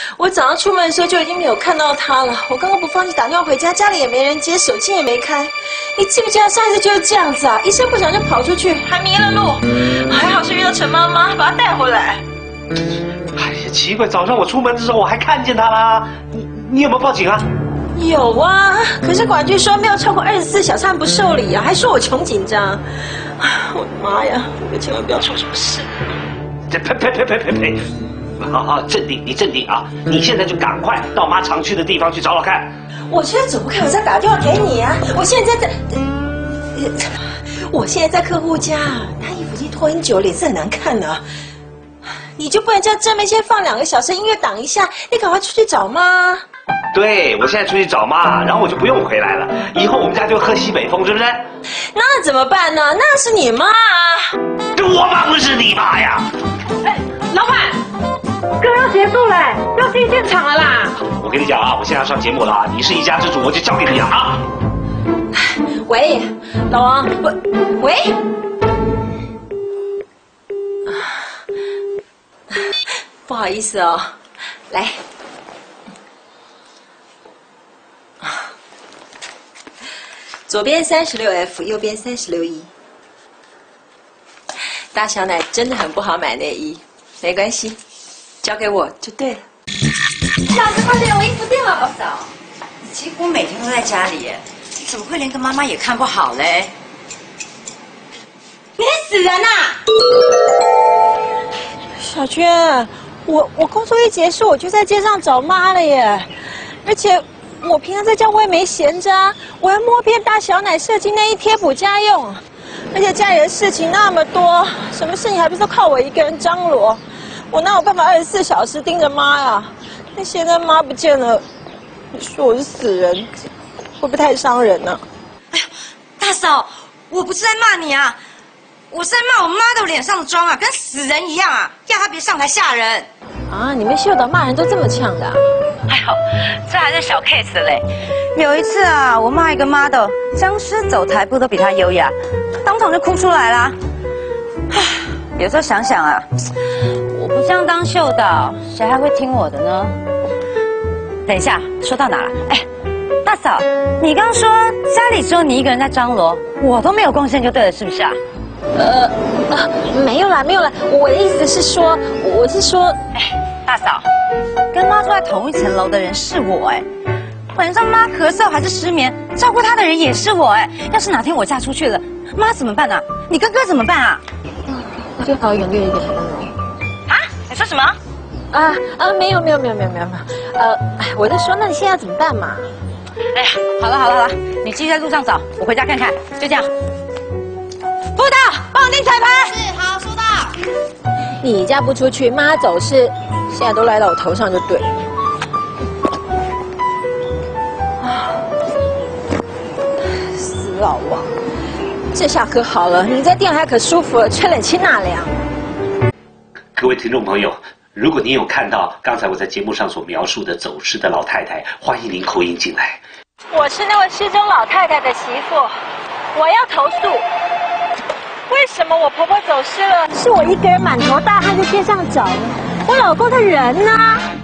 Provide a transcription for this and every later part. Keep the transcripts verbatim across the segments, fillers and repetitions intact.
我早上出门的时候就已经没有看到他了。我刚刚不放弃打电话回家，家里也没人接，手机也没开。你记不记得上一次就是这样子啊？一声不响就跑出去，还迷了路。还好是遇到陈妈妈，把他带回来。 哎呀，奇怪，早上我出门的时候我还看见他啦。你你有没有报警啊？ 有啊，可是管局说没有超过二十四小时不受理啊，还说我穷紧张。我的妈呀！我千万不要出什么事。 这呸呸呸呸呸呸！好好镇定，你镇定啊！你现在就赶快到妈常去的地方去找找看。 我现在走不开，我再打电话给你啊！我现在在，我现在在客户家，他衣服已经脱很久，脸色很难看了。你就不能叫正妹先放两个小时音乐挡一下？你赶快出去找妈。 对，我现在出去找妈，然后我就不用回来了。以后我们家就喝西北风，是不是？ 那怎么办呢？那是你妈啊！ 我妈不是你妈呀！ 哎，老板，歌要结束了，要进现场了啦！ 我跟你讲啊，我现在要上节目了啊！你是一家之主，我就交给你了啊！ 喂，老王，喂喂。不好意思哦，来。左边三十六 F， 右边三十六 E。大小奶真的很不好买内衣，没关系，交给我就对了。 嫂子，快点，我衣服订了。宝嫂，你几乎每天都在家里耶，你怎么会连个妈妈也看不好嘞？你死人呐！ 小娟，我我工作一结束，我就在街上找妈了耶，而且。我平常在家我也没闲着啊，我要摸遍大小奶设计内衣贴补家用，而且家里的事情那么多，什么事情还不是都靠我一个人张罗？我哪有办法二十四小时盯着妈呀？那现在妈不见了，你说我是死人，会不会太伤人呢？ 哎呀，大嫂，我不是在骂你啊，我是在骂我妈的脸上的妆啊，跟死人一样啊，要她别上台吓人。 啊，你们秀导骂人都这么呛的啊？ 还好，这还是小 case 嘞。有一次啊，我骂一个 model， 僵尸走台步都比她优雅，当场就哭出来啦。唉，有时候想想啊，我不这样当秀导，谁还会听我的呢？等一下，说到哪了？哎，大嫂，你刚说家里只有你一个人在张罗，我都没有贡献就对了，是不是啊？ 呃啊，没有啦，没有啦，我的意思是说，我是说， 哎，大嫂。跟妈住在同一层楼的人是我哎，晚上妈咳嗽还是失眠，照顾她的人也是我哎。要是哪天我嫁出去了，妈怎么办啊？你跟哥怎么办啊？ 那就逃远远一点。 啊？你说什么？ 啊啊，没有没有没有没有没有没有，呃，我在说，那你现在怎么办嘛？ 哎呀，好了好了好了，你继续在路上找，我回家看看，就这样。副导，帮我订彩排。是，好，收到。 你嫁不出去，妈走是。现在都赖到我头上就对了。啊，死老王！这下可好了，你在店还可舒服了，吹冷气纳凉。 各位听众朋友，如果您有看到刚才我在节目上所描述的走失的老太太，欢迎您扣音进来。 我是那位失踪老太太的媳妇，我要投诉。为什么我婆婆走失了，是我一个人满头大汗在街上找呢？我老公的人呢？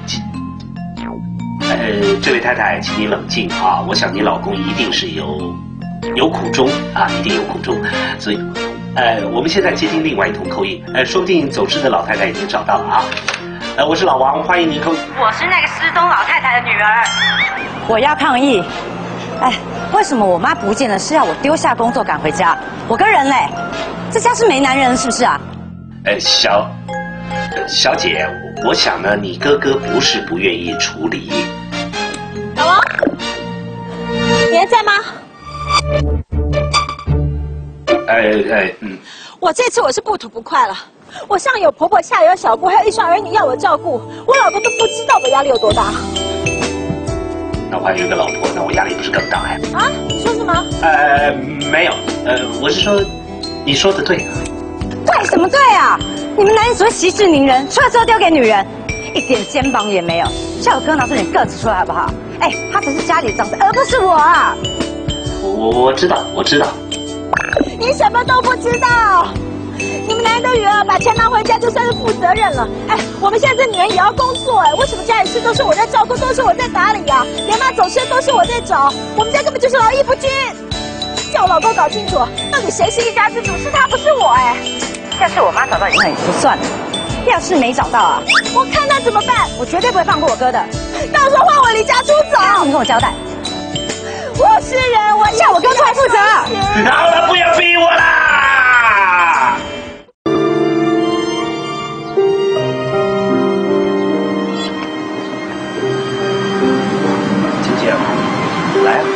呃，这位太太，请你冷静啊！我想你老公一定是有有苦衷啊，一定有苦衷。所以，呃，我们现在接听另外一通扣音，呃，说不定走失的老太太已经找到了啊。呃，我是老王，欢迎您扣。 我是那个失踪老太太的女儿，我要抗议。哎，为什么我妈不见了是要我丢下工作赶回家？我跟人嘞，这家是没男人是不是啊？ 呃，小。小姐，我想呢，你哥哥不是不愿意处理。 老王，你还在吗？ 呃呃嗯。 我这次我是不吐不快了。我上有婆婆，下有小姑，还有一双儿女要我照顾，我老公都不知道我压力有多大。 那我还有一个老婆，那我压力不是更大呀？ 啊？你说什么？ 呃，没有，呃，我是说，你说的对啊。 对什么对啊？你们男人只会息事宁人，出来之后丢给女人，一点肩膀也没有。叫我哥拿出点个子出来好不好？哎，他才是家里的长子，而不是我啊！ 我我知道，我知道。 你什么都不知道。你们男人的女儿把钱拿回家就算是负责任了。哎，我们现在这女人也要工作哎，为什么家里事都是我在照顾，都是我在打理啊，连妈走失都是我在找，我们家根本就是劳逸不均。叫我老公搞清楚，到底谁是一家之主，是他不是我哎。 要是我妈找到你，那也就算了；要是没找到啊， 我看那怎么办？ 我绝对不会放过我哥的。 到时候换我离家出走。 你跟我交代。 我是人，我叫我哥出来负责。 好了，不要逼我啦！晶晶，来啊！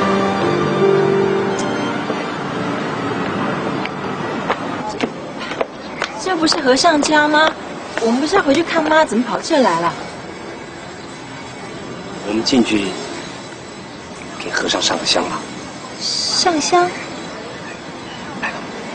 这不是和尚家吗？我们不是要回去看妈，怎么跑这来了？ 我们进去给和尚上个香吧。 上香。 来了。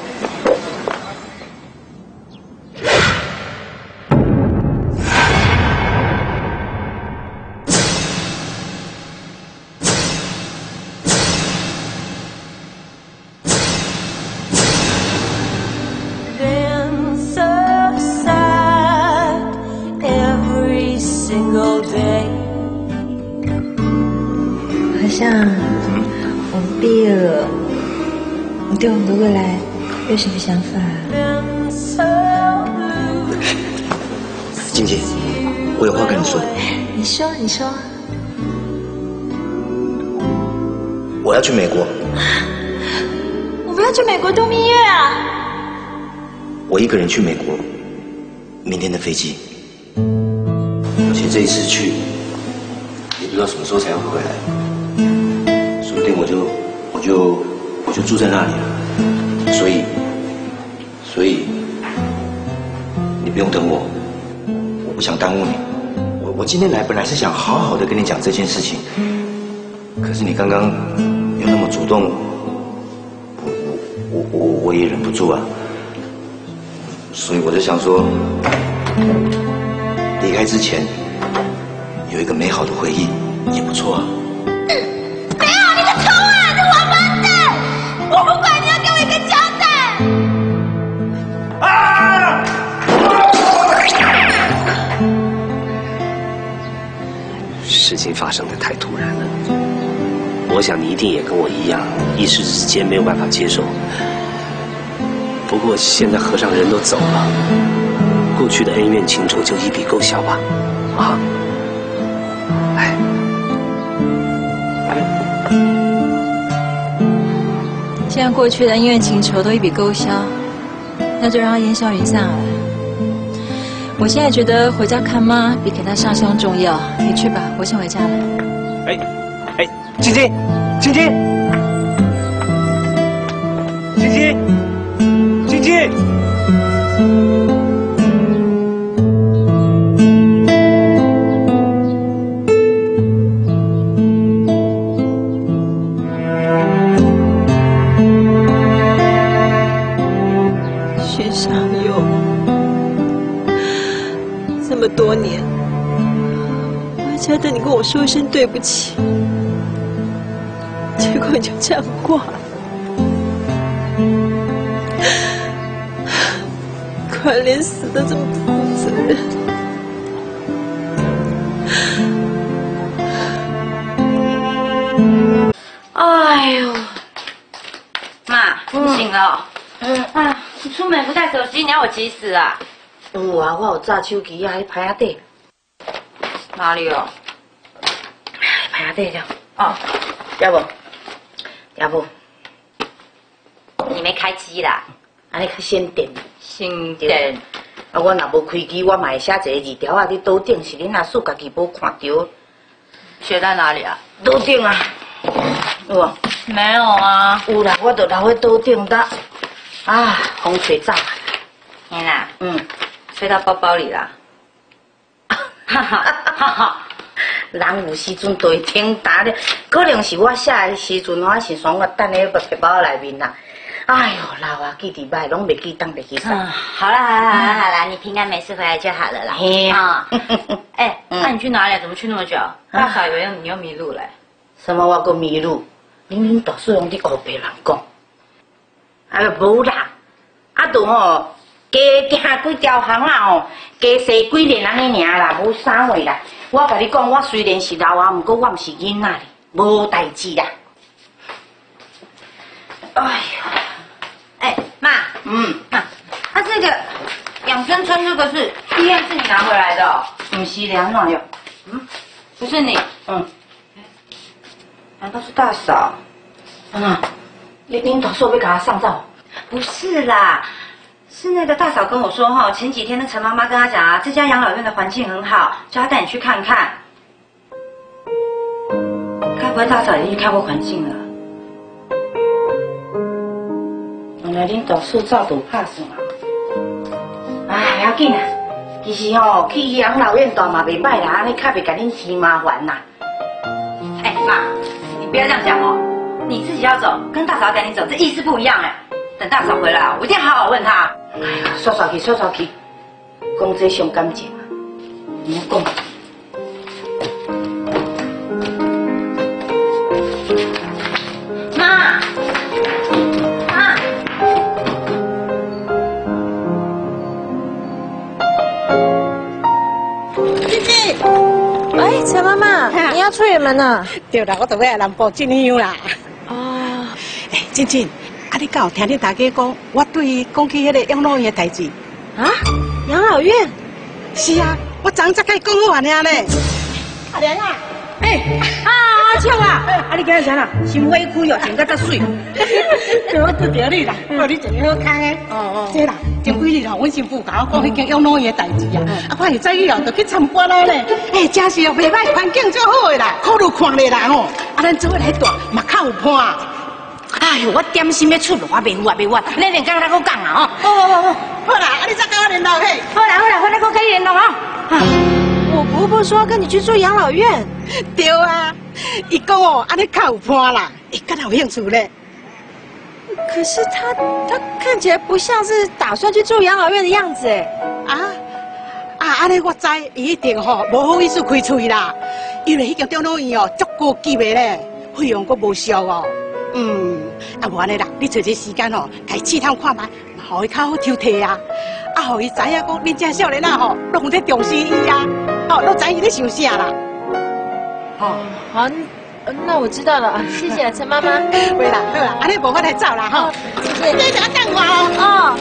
和尚，我们毕业了，你对我们的未来有什么想法？ 晶晶，我有话跟你说。 你说，你说。 我要去美国。 我们要去美国度蜜月啊！ 我一个人去美国，明天的飞机。而且这一次去，也不知道什么时候才会回来，说不定我就我就我就住在那里了。所以，所以你不用等我，我不想耽误你。我我今天来本来是想好好的跟你讲这件事情，可是你刚刚又那么主动，我我我我也忍不住啊。所以我就想说，离开之前有一个美好的回忆也不错啊。 没有，你个臭啊，你王八蛋！我不管，你要给我一个交代。 啊！事情发生的太突然了，我想你一定也跟我一样，一时之间没有办法接受。不过现在和尚人都走了，过去的恩怨情仇就一笔勾销吧，啊！来， 既然过去的恩怨情仇都一笔勾销，那就让它烟消云散了。我现在觉得回家看妈比给她上香重要。你去吧，我先回家了。 哎，哎，晶晶，晶晶，晶晶。晶晶， 徐尚佑，这么多年，我还等你跟我说一声对不起，结果你就这样挂了。可怜死的这么不负责任。 哎呦，妈，你醒了？嗯啊，你出门不带手机，你要我急死啊！ 有啊，我有炸手机啊，喺牌仔底。 哪里有？ 牌仔底了。 哦， 要不？要不？ 你没开机啦？ 安尼较省电。 省电。 啊，我若无开机，我嘛会写一个字条啊，伫桌顶，是恁阿叔家己无看到。 写在哪里啊？ 桌顶啊，有无？ 没有啊。 有啦，我就留喺桌顶搭。啊，风吹走。 天哪， 嗯， 吹到包包里啦。哈哈哈哈！ 人有时阵都会听打的，可能是我写的时阵，我是想我等喺皮包内面啦。哎呦，老啊，记伫歹，拢袂记当袂记啥。 好啦好啦好啦好啦，你平安没事回来就好了啦。 嘿啊，哎，那你去哪里？怎么去那么久？大嫂以为你又迷路了。 什么我个迷路？恁恁大叔拢伫湖边人讲。哎呀，无啦，啊，都吼加行几条巷啦吼，加踅几年安尼尔啦，无啥话啦。 我甲你讲，我虽然是老啊，不过我唔是囡仔哩，无代志啦。哎呀， 哎，妈， 嗯， 妈，啊，这个养生村这个是医院是你拿回来的、哦？ 唔是两哪有？ 嗯，不是你， 嗯， 难道是大嫂？ 啊，你领导说要给他上照？ 不是啦，是那个大嫂跟我说哈，前几天那陈妈妈跟她讲啊，这家养老院的环境很好，叫她带你去看看。该不会大嫂已经看过环境了？ 原来领导塑造都怕算啊！哎，不要紧啦，其实吼、哦、去养老院住嘛袂歹啦，安尼较袂甲恁添麻烦啦。 哎，妈，你不要这样讲哦，你自己要走，跟大嫂赶紧走，这意思不一样哎。等大嫂回来，我一定好好问她。 哎呀，刷刷去，刷刷去，讲这伤感情啊！唔好讲。 妈，妈， 静静，哎，陈妈妈，你要出远门呢？ 对啦，我都要来南部进香啦。 哦， 哎，静静，啊，你敢有听你大家讲，我对讲起迄个养老院的代志？ 啊，养老院？ 是啊，我昨才甲伊讲好安尼咧。阿莲啊，哎， 啊，阿秋啊，啊你今日啥啦？心委屈哦，穿甲遮水。 我拄着你啦，我你一个好康诶。哦哦，这啦，前几日吼，阮媳妇甲我讲迄间养老院的代志啊，啊，我现在以后就去参观了咧。哎，真是哦，袂歹，环境足好诶啦，考虑看咧啦吼。啊，咱做伙来住，嘛较有伴。 哎呦，我点心要出炉，我袂有啊，袂有啊，你连刚才我讲啊哦哦哦，好啦，啊，你再跟我联络嘿。 吼。好啦好啦，回来我跟你联络啊。 我婆婆说要跟你去住养老院。 对啊，伊讲哦，安尼较有伴啦，伊敢有兴趣咧。 可是她她看起来不像是打算去住养老院的样子哎。 啊啊，安尼我知，伊一定吼无好意思开喙啦，因为迄间养老院哦足高级的咧，费用阁无俗哦。嗯，啊无安尼啦，你找一个时间吼，家试探看觅，互伊较好抽体啊，啊，互伊知影讲恁这少年啊吼，拢在重视伊啊，吼，拢知伊咧想啥啦。 哦，好，那我知道了，谢谢陈妈妈。 对啦，好啦，安尼无我来走啦吼， 谢谢。 你等等我哦。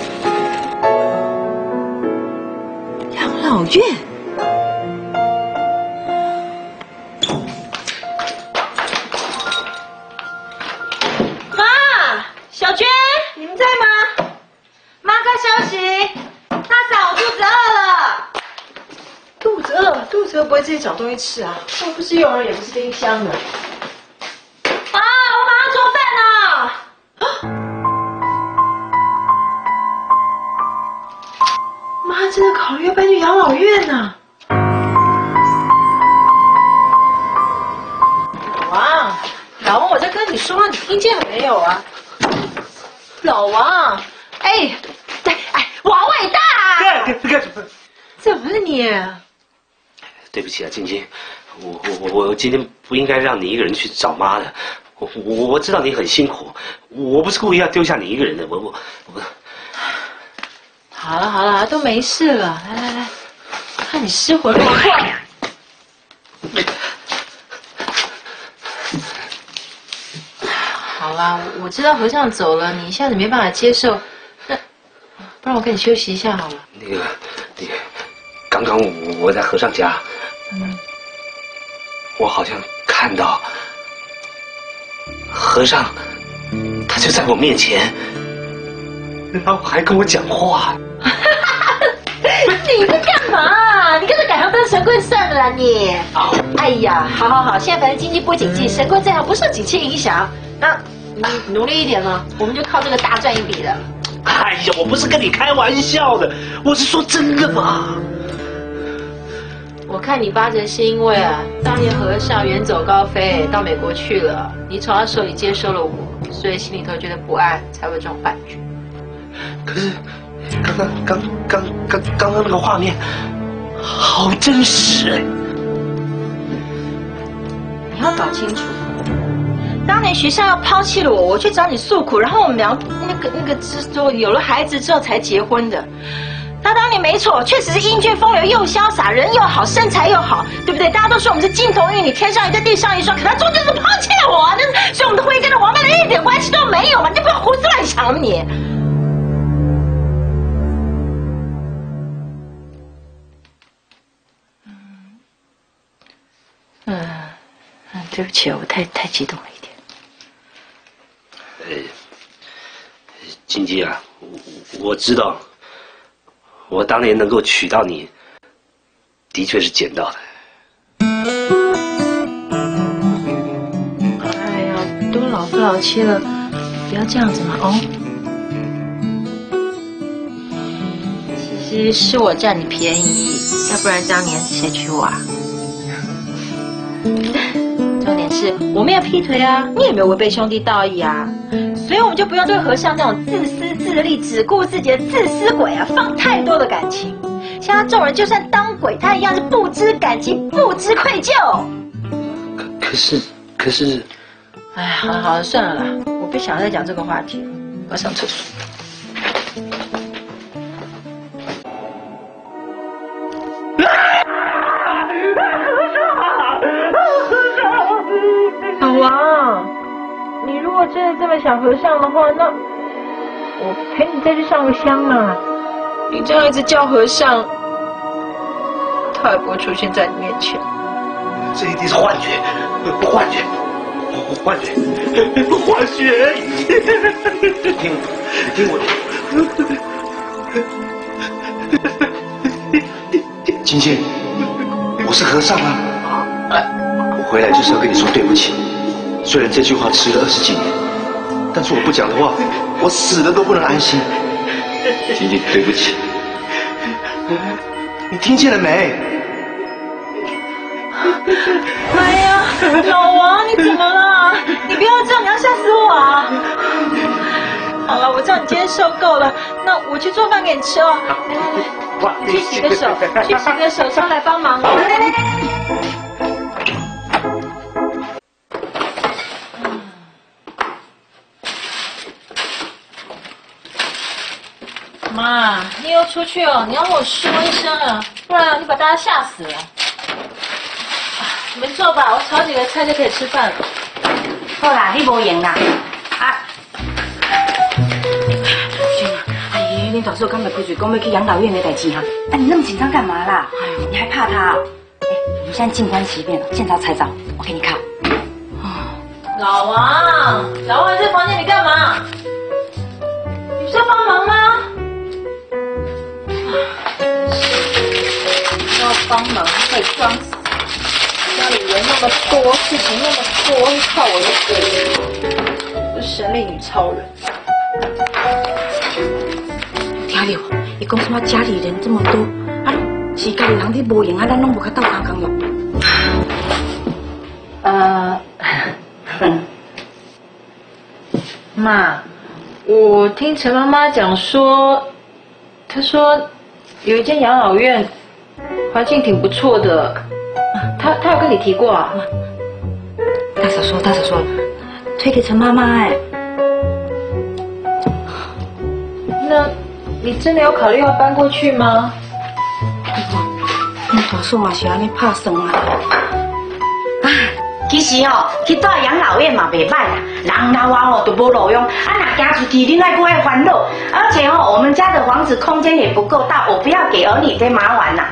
哦，养老院。妈，小娟，你们在吗？ 妈快休息，大嫂我肚子饿了。 肚子饿，肚子饿不会自己找东西吃啊？又不是幼儿园，也不是冰箱的。 啊，我马上做饭呢。 妈真的考虑要搬去养老院呢、老王，老王，我在跟你说话，你听见没有啊？老王，哎，哎哎，王伟大、啊， 干干什么？ 怎么了你？ 对不起啊，晶晶，我我我我今天不应该让你一个人去找妈的。我我我知道你很辛苦，我不是故意要丢下你一个人的。我我我。 好了好了，都没事了。来来来，看你失魂落魄。好啦，我知道和尚走了，你一下子没办法接受，那不然我跟你休息一下好了。 那个，那个，刚刚我我在和尚家，嗯，我好像看到和尚，他就在我面前，然后还跟我讲话。 你在干嘛？你干脆改行当神棍算了啦你！哦，哎呀，好好好，现在反正经济不景气，神棍这样不受景气影响，那你努力一点了，我们就靠这个大赚一笔了。 哎呀，我不是跟你开玩笑的，我是说真的嘛。 我看你八成是因为啊，当年和尚远走高飞到美国去了，你从他手里接收了我，所以心里头觉得不安，才会这种幻觉。 可是。刚刚刚刚刚刚刚那个画面，好真实哎！ 你要搞清楚，当年学校要抛弃了我，我去找你诉苦，然后我们俩那个那个之后有了孩子之后才结婚的。 他当年没错，确实是英俊风流又潇洒，人又好，身材又好，对不对？大家都说我们是金童玉女，天上一对地上一双，可他终究是抛弃了我，那所以我们的婚姻跟那王八蛋一点关系都没有嘛！你就不要胡思乱想了你。嗯，嗯，对不起，我太太激动了一点。 呃，金鸡啊，我我知道。我当年能够娶到你，的确是捡到的。 哎呀，都老夫老妻了，不要这样子嘛哦。其实是我占你便宜，要不然当年谁娶我啊？重点是我没有劈腿啊，你也没有违背兄弟道义啊，所以我们就不用对和尚那种自私自利、只顾自己的自私鬼啊放太多的感情。像他这种人，就算当鬼，他一样是不知感激、不知愧疚。 可可是可是， 哎，好了好了，算了啦，我不想再讲这个话题了，我要上厕所。老王，你如果真的这么想和尚的话，那我陪你再去上个香嘛。你这样一直叫和尚，他也不会出现在你面前。 这一定是幻觉，幻觉，幻觉，幻觉！ 听，听我，金仙，我是和尚啊！我回来就是要跟你说对不起。虽然这句话迟了二十几年，但是我不讲的话，我死了都不能安心。金金，对不起，你听见了没？ 哎呀，老王，你怎么了？你不要这样，你要吓死我啊！好了，我知道你今天受够了，那我去做饭给你吃哦。来来来，去洗个手，去洗个手，上来帮忙。来来来来。妈，你又出去哦，你要和我说一声啊，不然你把大家吓死了。你们坐吧，我炒几个菜就可以吃饭了。 好啦，你无用啦，啊！天啊，阿姨，你早说刚才开嘴讲要去养老院的代志哈，啊，你那么紧张干嘛啦？哎呦，你还怕他？哎，我们现在静观其变了，见招拆招，我给你看。 老王，老王在房间里干嘛？你不是要帮忙吗？要帮忙还装死，家里人那么多，事情那么多，靠我就可以。我是神力女超人。 听到，伊讲什么家里人这么多，啊，是家里人你无用啊，咱拢无较斗相共哟。 呃，妈，我听陈妈妈讲说，她说有一间养老院，环境挺不错的。她她有跟你提过啊？ 大嫂说，大嫂说，推给陈妈妈哎。 那你真的有考虑要搬过去吗？ 你大嫂也是安尼拍算啊。啊，其实哦，去住养老院嘛袂歹啦，人老啊哦都无路用，啊若嫁出去，恁还搁会烦恼。而且哦，我们家的房子空间也不够大，我不要给儿女添麻烦呐。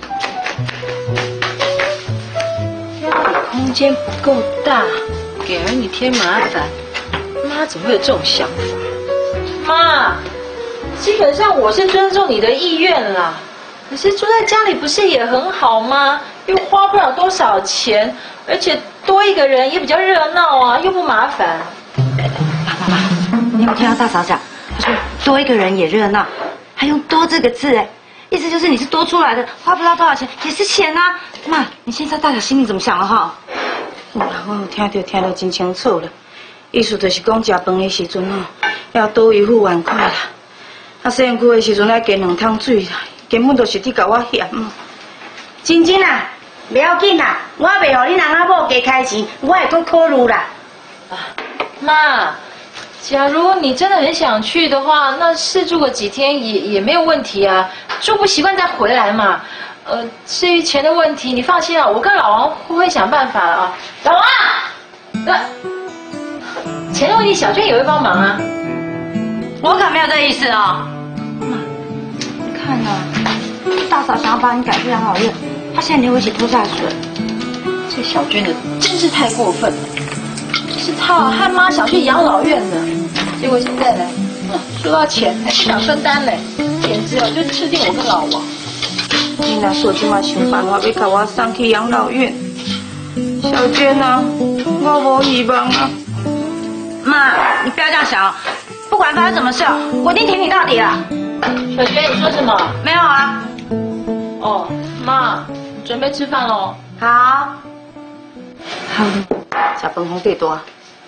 家里空间不够大，给儿女添麻烦，妈怎么会有这种想法？妈，基本上我是尊重你的意愿啦。可是住在家里不是也很好吗？又花不了多少钱，而且多一个人也比较热闹啊，又不麻烦。 妈妈，你有没有听到大嫂讲？她说多一个人也热闹，还用多这个字哎，意思就是你是多出来的，花不到多少钱也是钱啊。妈，你现在大嫂心里怎么想了哈？有啦，我有听到听得真清楚了，意思就是讲食饭的时阵哦，要多一副碗筷啦。啊，洗身躯的时阵要加两桶水啦。根本就是你甲我嫌嘛！真真啊，不要紧啦，我袂互你人阿某加开钱，我会搁考虑啦。 啊，妈， 假如你真的很想去的话，那试住个几天也也没有问题啊，住不习惯再回来嘛。呃，至于钱的问题，你放心啊，我跟老王会想办法了啊。老王，呃，钱的问题小娟也会帮忙啊。 我可没有这意思哦。妈，你看啊，大嫂想要把你赶去养老院，她现在连我一起拖下水。 这小娟的真是太过分了，是她害妈想去养老院的，结果现在呢，说到钱还不想分担嘞，简直哦就吃定我跟老王。 你若说今晚想办法要把我送去养老院，小娟啊，我无希望啊。妈，你不要这样想，不管发生什么事，我一定挺你到底啊。 小娟，你说什么？ 没有啊。 哦，妈，你准备吃饭喽？ 好。好，小饭红最多。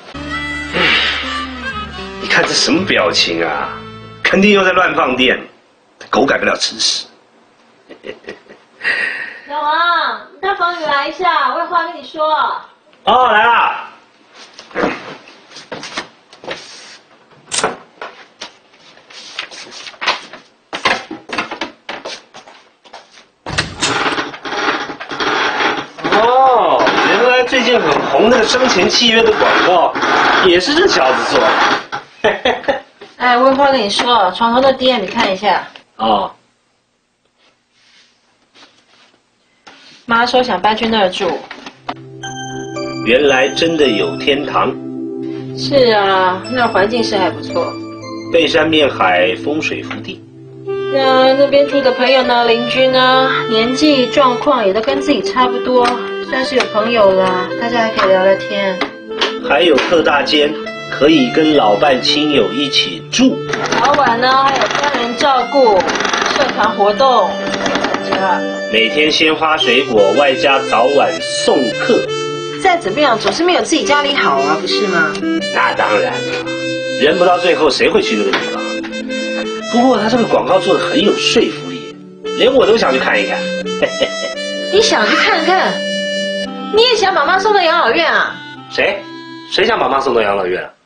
你看这什么表情啊？肯定又在乱放电，狗改不了吃屎。 老王，到房里来一下，我有话跟你说。 哦，来啦。哦，原来最近很红那个生前契约的广告，也是这小子做的。 哎，我有话跟你说，床头的 D M 你看一下。 哦。 妈说想搬去那儿住。 原来真的有天堂。 是啊，那环境是还不错， 背山面海，风水福地。 那那边住的朋友呢，邻居呢，年纪状况也都跟自己差不多，算是有朋友啦，大家还可以聊聊天。 还有特大间，可以跟老伴亲友一起住。 早晚呢还有专人照顾，社团活动参加。 每天鲜花水果，外加早晚送客。 再怎么样，总是没有自己家里好啊，不是吗？ 那当然了，人不到最后，谁会去那个地方？不过他这个广告做得很有说服力，连我都想去看一看。 你想去看看？你也想把妈送到养老院啊？ 谁？谁想把妈送到养老院啊？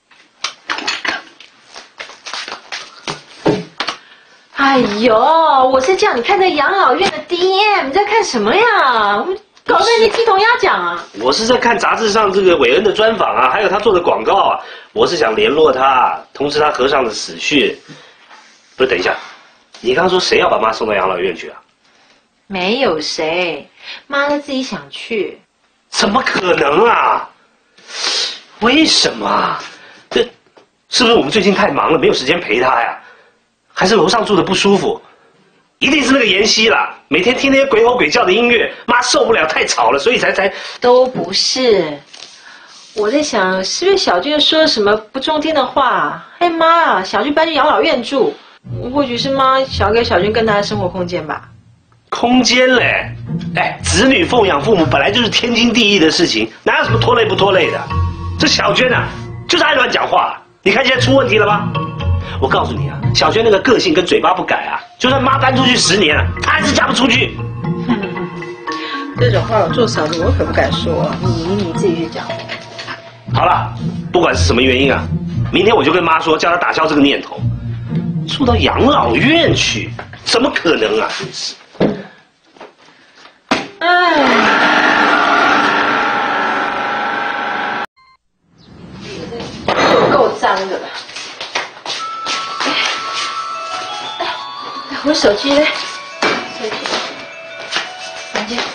哎呦，我是叫你看这养老院的 D M， 你在看什么呀？搞得你鸡同鸭讲啊！ 我是在看杂志上这个韦恩的专访啊，还有他做的广告啊。我是想联络他，通知他和尚的死讯。不是，等一下，你刚刚说谁要把妈送到养老院去啊？ 没有谁，妈她自己想去。 怎么可能啊？为什么啊？这是不是我们最近太忙了，没有时间陪她呀？还是楼上住的不舒服？一定是那个妍希啦，每天听那些鬼吼鬼叫的音乐，妈受不了，太吵了，所以才才都不是。我在想，是不是小娟说了什么不中听的话？哎妈啊，小娟搬去养老院住，或许是妈想给小娟更大的生活空间吧。 空间嘞，哎，子女奉养父母本来就是天经地义的事情，哪有什么拖累不拖累的？这小娟啊，就是爱乱讲话，你看现在出问题了吧？我告诉你啊，小娟那个个性跟嘴巴不改啊，就算妈搬出去十年了，她还是嫁不出去。 这种话我做嫂子我可不敢说，你你自己去讲。 好了，不管是什么原因啊，明天我就跟妈说，叫她打消这个念头。住到养老院去，怎么可能啊？真是。 哎，够脏的了。我手机呢？手机，房间。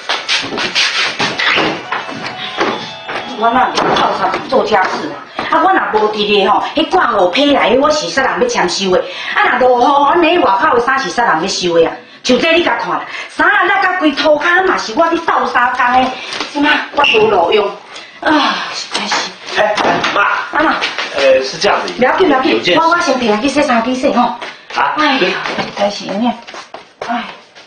我哪有靠啥做家事啊？啊，我若无伫咧吼，迄挂五批来，我是煞人要签收的。啊，若落雨，安尼外口的衫是煞人要收的啊。就这你甲看啦，衫啊那甲规涂骹嘛是我伫倒衫工的，什么我无路用，啊，实在是。 哎，妈。 啊妈。 呃，是这样子。 不要紧，不要紧，我我先摕去洗衫机洗吼。 啊。 哎呀，实在是呢，哎。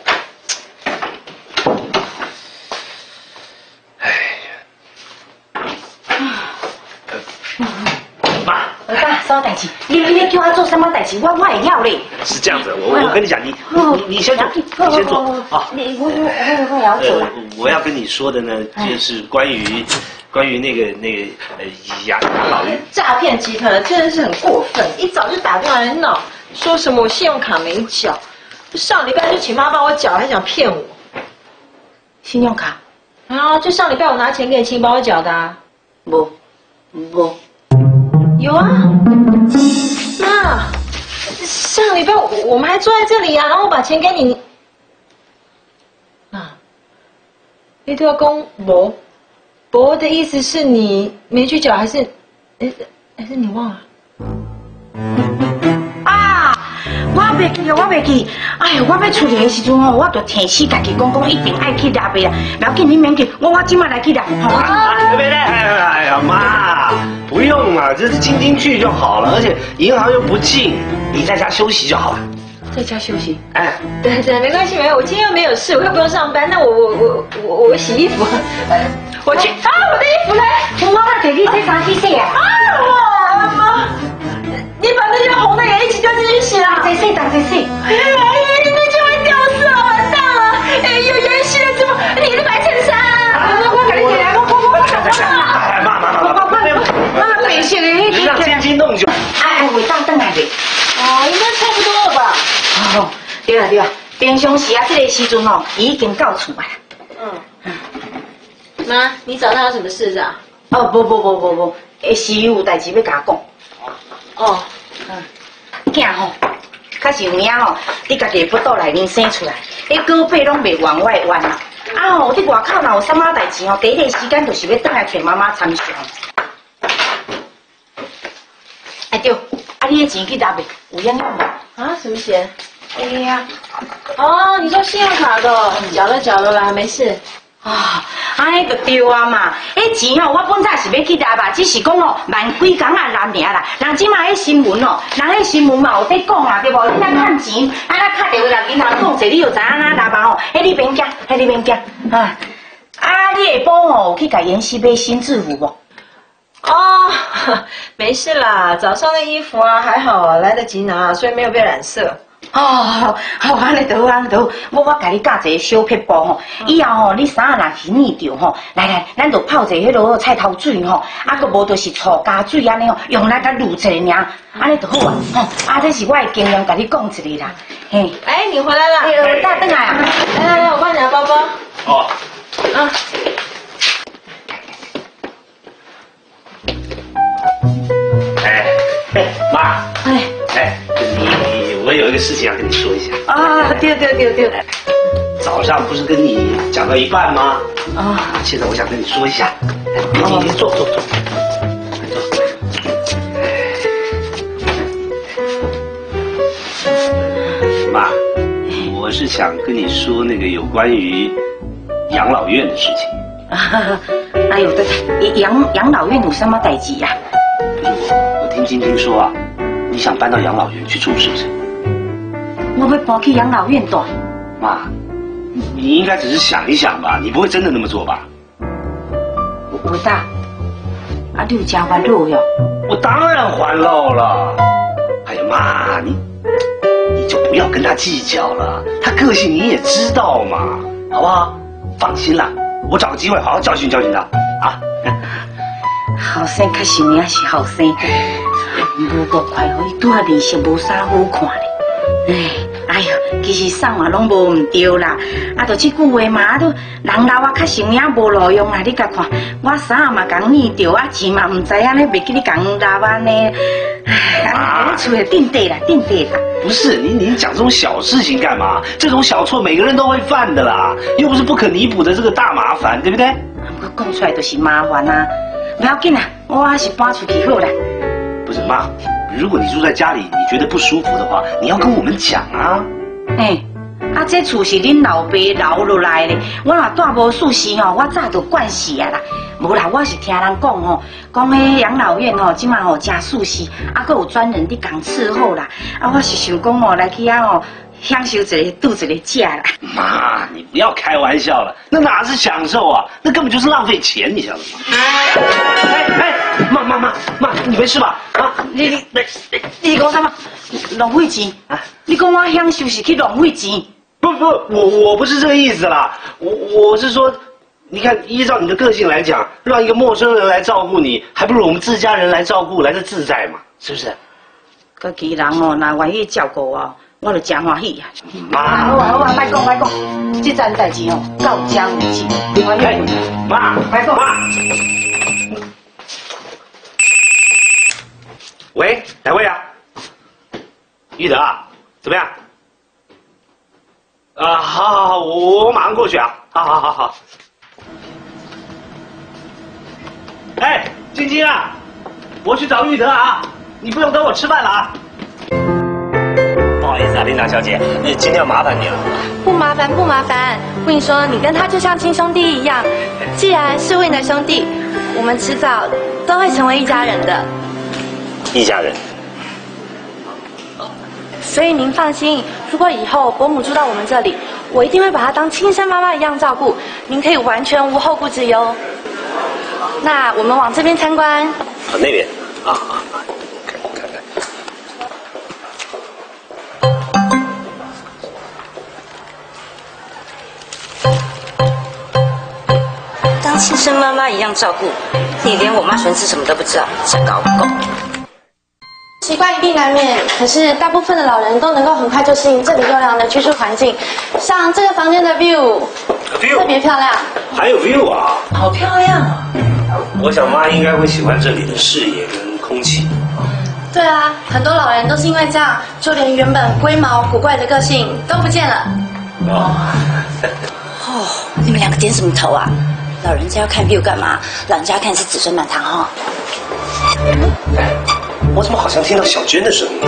妈， 儿子，什么代志？你你叫我做什么代志？我我会晓嘞。 是这样子，我我跟你讲，你你你先做，你先做啊。 你我我我我也要做了。 我要跟你说的呢，就是关于关于那个那个呃养养老院诈骗集团真的是很过分，一早就打电话来闹，说什么我信用卡没缴，上礼拜就请妈帮我缴，还想骗我。 信用卡？ 啊，就上礼拜我拿钱给你，请你帮我缴的啊。 无，无。 有啊，妈，上礼拜我我们还坐在这里啊，然后我把钱给你。啊，你都要公伯。伯的意思是你没去缴，还是，哎，还是你忘了？ 啊，我袂记哦，我袂记。哎呀，我要出去的时阵哦，我就提醒家己讲讲，一定爱去拿呗啦。不要紧，你免急，我我今晚来去拿。 啊，别别，哎呀妈，不用了，这是晶晶去就好了，而且银行又不近，你在家休息就好了。 在家休息。 哎， 对对，没关系，没关系，我今天又没有事，我又不用上班，那我我我我我洗衣服，呃，我去啊，我的衣服呢？ 我把摕去洗衫机洗啊。 啊，我妈，你把那些红的也一起丢进去洗啦？ 谁洗？当谁洗？ 哎呀，那就会掉色，完蛋了！哎，有原洗了怎么？你的白衬衫啊！我我给你来，我我我我我。 哎，妈妈妈妈， 妈妈白色的那让晶晶弄就。 哎哎，我当等来呗。 哦，应该差不多了吧？ 哦，对了对了，平常时啊，这个时阵哦，已经到厝啊。 嗯。妈，你找他有什么事啊？ 哦，不不不不不，诶，是有代志要甲我讲。 哦。 嗯。囝吼，较是有影吼，你家己腹肚内面生出来，你胳膊拢袂弯我会弯啊。啊吼，你外口若有啥物代志吼，第一个时间就是要倒来摕妈妈参详。哎对，啊你的钱去拿袂？有影影无？ 啊，什么钱？ 哎呀， 哦，你说信用卡的，缴了缴了啦，没事。 啊，安尼就对啊嘛！迄钱吼，我本早是要去拿吧，只是讲哦，万几工啊难尔啦。人即马迄新闻哦，人迄新闻嘛有在讲啦，对无？你若趁钱，啊，咱敲电话来银行讲者，你就知影哪拿吧吼。迄你免惊，迄你免惊啊！啊，你下晡吼有去甲妍希买新制服无？ 哦，没事啦，早上的衣服啊还好，来得及拿，所以没有被染色。 哦，好，安尼就好，安尼就好。我我甲你教一个小撇步吼，以后吼你衫若是腻着吼，来来，咱就泡一个迄落菜头水吼，啊个无就是醋加水安尼吼，用来甲卤一个尔，安尼就好啊。吼，啊这是我的经验，甲你讲一个啦。嘿， 哎，你回来了， 哎呦，大邓来啊！ 来来来，我帮你拿包包。 哦。 啊。 哎哎，妈。 哎。 哎，你我有一个事情要跟你说一下。 啊，对对对对。 早上不是跟你讲到一半吗？ 啊。 现在我想跟你说一下。你今天坐坐坐。妈，我是想跟你说那个有关于养老院的事情。 啊，哎呦，对对，养养老院有什么代志呀？ 不是我，我听晶晶说啊。你想搬到养老院去住是不是？ 我要搬去养老院住。 妈，你应该只是想一想吧，你不会真的那么做吧？ 伟大，啊，你有加还漏哟？ 我当然还漏了。哎呀妈，你你就不要跟他计较了，他个性你也知道嘛，好不好？放心啦，我找个机会好好教训教训他啊。 后生确实也是后生。不过快互伊拄啊面色无啥好看咧，哎，哎呦，其实送嘛拢无唔对啦，啊，就这句话嘛，啊，都人老啊较生影无路用啊，你甲看，我衫嘛讲腻着，啊钱嘛唔知影咧，袂记你讲打扮呢，哎，你厝里垫底啦，垫底啦。 不是你，你讲这种小事情干嘛？这种小错每个人都会犯的啦，又不是不可弥补的这个大麻烦，对不对？ 不过讲出来就是麻烦啊，不要紧啦，我还是搬出去好啦。 不是妈，如果你住在家里，你觉得不舒服的话，你要跟我们讲啊。 哎，啊，这厝是恁老爸留落来的，我若带无舒适吼，我早就惯死啊啦。无啦，我是听人讲吼，讲迄养老院吼，即马吼真舒适，啊，佫有专人伫讲伺候啦。啊，我是想讲吼，来去遐吼，享受一个肚子的假啦。 妈，你不要开玩笑了，那哪是享受啊？那根本就是浪费钱，你晓得吗？哎哎，妈妈妈妈，你没事吧？啊， 你你你你讲什么？浪费钱啊？你讲我享受是去浪费钱？ 不不，我我不是这个意思啦，我我是说， 你看，依照你的个性来讲，让一个陌生人来照顾你，还不如我们自家人来照顾来的自在嘛，是不是？ 家己人哦，若愿意照顾我，我就真欢喜啊。 妈， 好啊好啊，别讲别讲，这件代志哦，到这为止。 哎，妈， 别讲。 妈。喂，哪位啊？玉德啊，怎么样？啊，好好好，我我马上过去啊！好好好好。哎，晶晶啊，我去找玉德啊，你不用等我吃饭了啊。不好意思啊，琳达小姐，今天要麻烦你了。 不麻烦不麻烦，我跟你说，你跟他就像亲兄弟一样。既然是为你的兄弟，我们迟早都会成为一家人的。 一家人。 所以您放心，如果以后伯母住到我们这里，我一定会把她当亲生妈妈一样照顾，您可以完全无后顾之忧。那我们往这边参观。 啊，那边啊啊啊，看看看。当亲生妈妈一样照顾，你连我妈喜欢吃什么都不知道，想搞不够。 习惯一定难免，可是大部分的老人都能够很快就适应这里优良的居住环境。像这个房间的 view， view 特别漂亮， 还有 view 啊， 好漂亮啊！ 我想妈应该会喜欢这里的视野跟空气。 对啊，很多老人都是因为这样，就连原本龟毛古怪的个性都不见了。 哦， 哦，你们两个点什么头啊？老人家要看 view 干嘛？老人家看是子孙满堂哈。 哎，我怎么好像听到小娟的声音？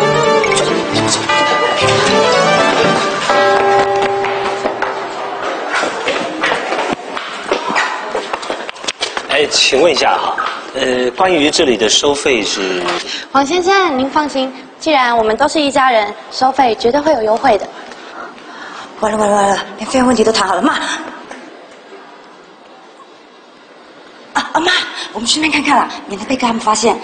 哎，请问一下哈，呃，关于这里的收费是？ 黄先生，您放心，既然我们都是一家人，收费绝对会有优惠的。 完了完了完了，连费用问题都谈好了，妈。啊啊妈，我们顺便看看啦，免得被他们发现。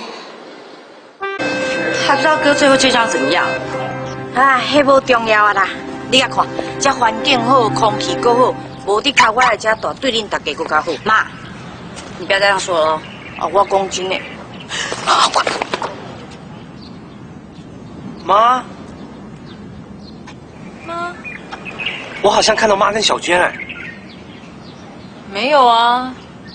还不知道哥最后就这样怎么样？ 啊，迄无重要啊啦！你啊看，这环境好，空气够好，无你靠我来这大，对恁大家更加好。 妈，你不要再这样说了。 啊，我讲真的。 啊，我妈， 妈， 我好像看到妈跟小娟哎。 没有啊。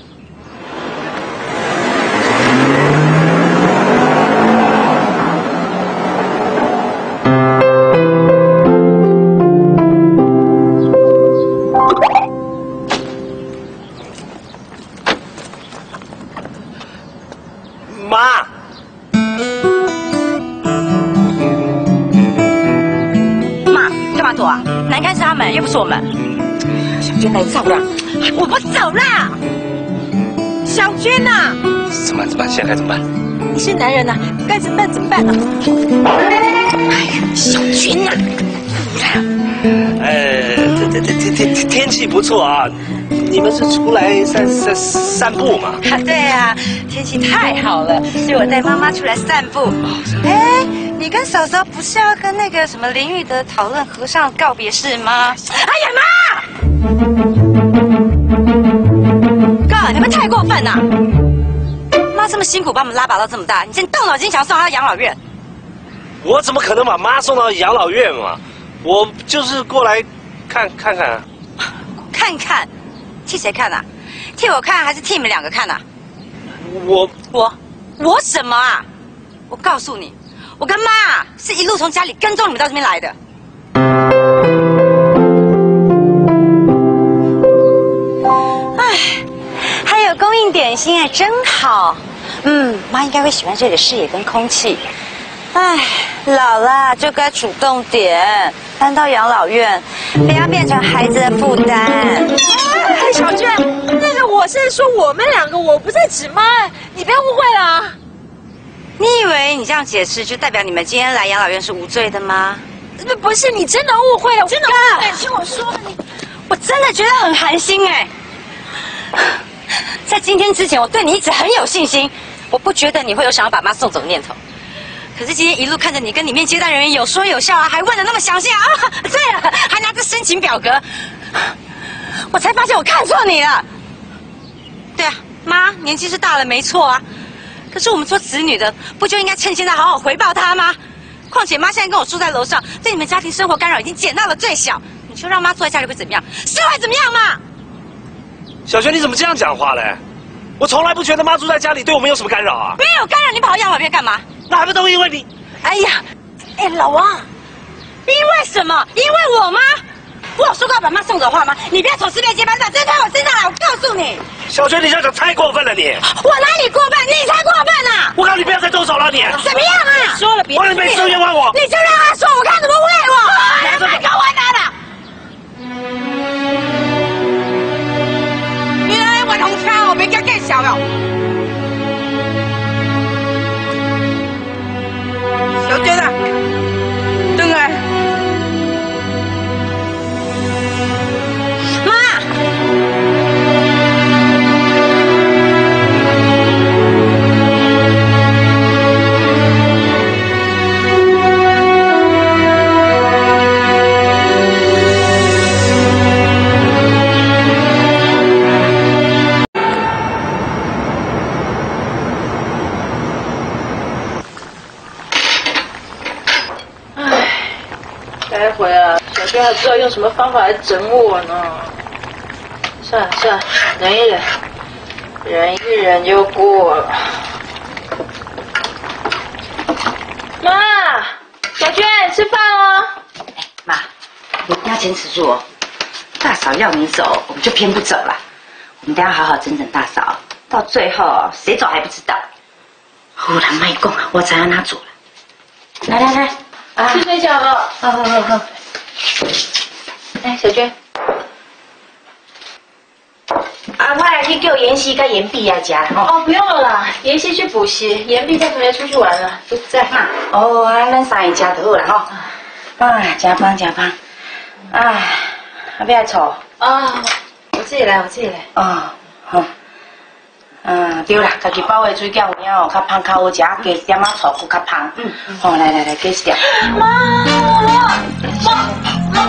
妈， 妈，干嘛躲啊？难看是他们，又不是我们。小娟来走了，我不走啦。小娟呐、啊， 怎么办？怎么办？现在该怎么办？ 你是男人呐、啊，该怎么办怎么办呢、啊？ 哎呀，小娟呐、啊， 呃，天天天天天气不错啊，你们是出来散散散步嘛？ 啊，对啊，天气太好了，所以我带妈妈出来散步。哎，你跟嫂嫂不是要跟那个什么林玉德讨论和尚告别式吗？哎呀妈！哥，你们太过分了！妈这么辛苦把我们拉拔到这么大，你真动脑筋想要送她到养老院？ 我怎么可能把妈送到养老院嘛？我就是过来看看看、啊。 看看，替谁看啊？替我看还是替你们两个看啊？ 我我我什么啊？我告诉你，我跟妈啊是一路从家里跟踪你们到这边来的。哎，还有供应点心哎，真好。嗯，妈应该会喜欢这里的视野跟空气。哎，老了就该主动点，搬到养老院，不要变成孩子的负担。 哎，小娟，那个我是说我们两个，我不在指妈，你不要误会了。 你以为你这样解释就代表你们今天来养老院是无罪的吗？ 不不是，你真的误会了，真的误会了，听我说，你我真的觉得很寒心哎。在今天之前，我对你一直很有信心，我不觉得你会有想要把妈送走的念头。可是今天一路看着你跟里面接待人员有说有笑啊，还问得那么详细啊！对了，还拿着申请表格， 我才发现我看错你了。对啊，妈年纪是大了没错啊，可是我们做子女的不就应该趁现在好好回报她吗？况且妈现在跟我住在楼上，对你们家庭生活干扰已经减到了最小，你说让妈坐在家里会怎么样？是会怎么样嘛？ 小娟，你怎么这样讲话嘞？我从来不觉得妈住在家里对我们有什么干扰啊！ 没有干扰，你跑到养老院干嘛？ 那还不都因为你？ 哎呀，哎，老王，因为什么？因为我吗？我有说过要把妈送走话吗？你不要从事业接班，把这推我身上来！我告诉你， 小娟，你这样讲太过分了你！ 我哪里过分？你才过分啊！ 我告诉你不要再动手了你！ 怎么样啊？ 说了别， 我每次都冤枉我， 你就让他说，我看怎么喂我！你太搞为难了。你来玩红枪，我别家更小了。小娟啊，等来。 待会啊，小娟还不知道用什么方法来整我呢。算了算了，忍一忍，忍一忍就过了。妈，小娟吃饭哦。 妈，你不要坚持住哦。大嫂要你走，我们就偏不走了。我们等一下好好整整大嫂，到最后谁走还不知道。好啦，卖讲，我知道哪做了。来来来。啊， 吃水饺了， 好好好好。 哎，小娟， 啊，我来去叫妍希跟妍碧来吃吼。 哦，不用了啦，妍希去补习，妍碧带同学出去玩了，不在。 啊，哦，啊，咱三个吃就好了吼。哎，加班加班，哎，还要来吵。 啊，我自己来，我自己来。 哦，好。嗯，对啦，家己包的水饺有影哦，较芳较好食，加一点仔醋佫较芳。嗯，好、哦，来来来，加一点。 妈，妈，妈，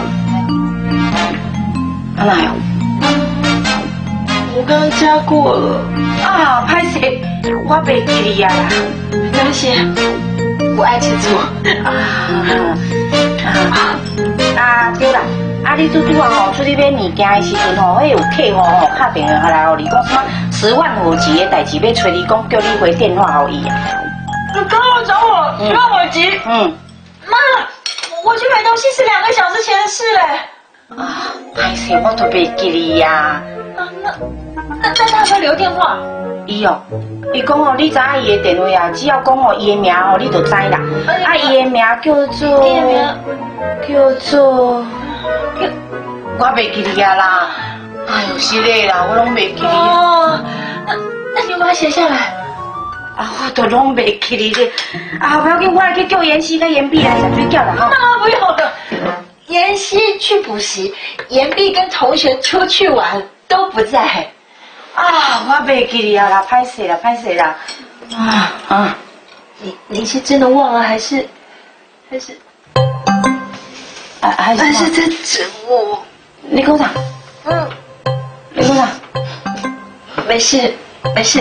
阿奶哦， 我刚刚加过了。 啊，歹势，我袂记你啊啦。 没关系，我爱吃醋。 啊啊啊，对啦。啊，你拄拄啊吼，出去买物件的时阵吼，迄有客户吼打电话来互你讲什么十万火急的代志，要催你讲，叫你回电话互伊啊。 你刚刚找我，十万火急。 嗯。 妈，我去买东西是两个小时前的事嘞。 啊，歹势，我都袂记你呀。 啊，那那那他要不要留电话？ 伊哦，伊讲哦，你知影伊的电话啊，只要讲哦伊的名哦，你就知啦。啊，伊的名叫做。 伊的名叫做。我袂记你啊啦，哎呦，是嘞啦，我拢袂记你。 哦，那那你把它写下来。 啊，我都拢袂记你咧。啊，不要紧，我来去叫妍希跟妍碧来吃水饺啦吼。 啊，不用了。妍希去补习，妍碧跟同学出去玩都不在。 啊，我袂记你啊啦，歹势啦，歹势啦。啊啊， 你你是真的忘了，还是还是还还是还是在整我？ 你跟我讲， 嗯， 你跟我讲， 没事没事。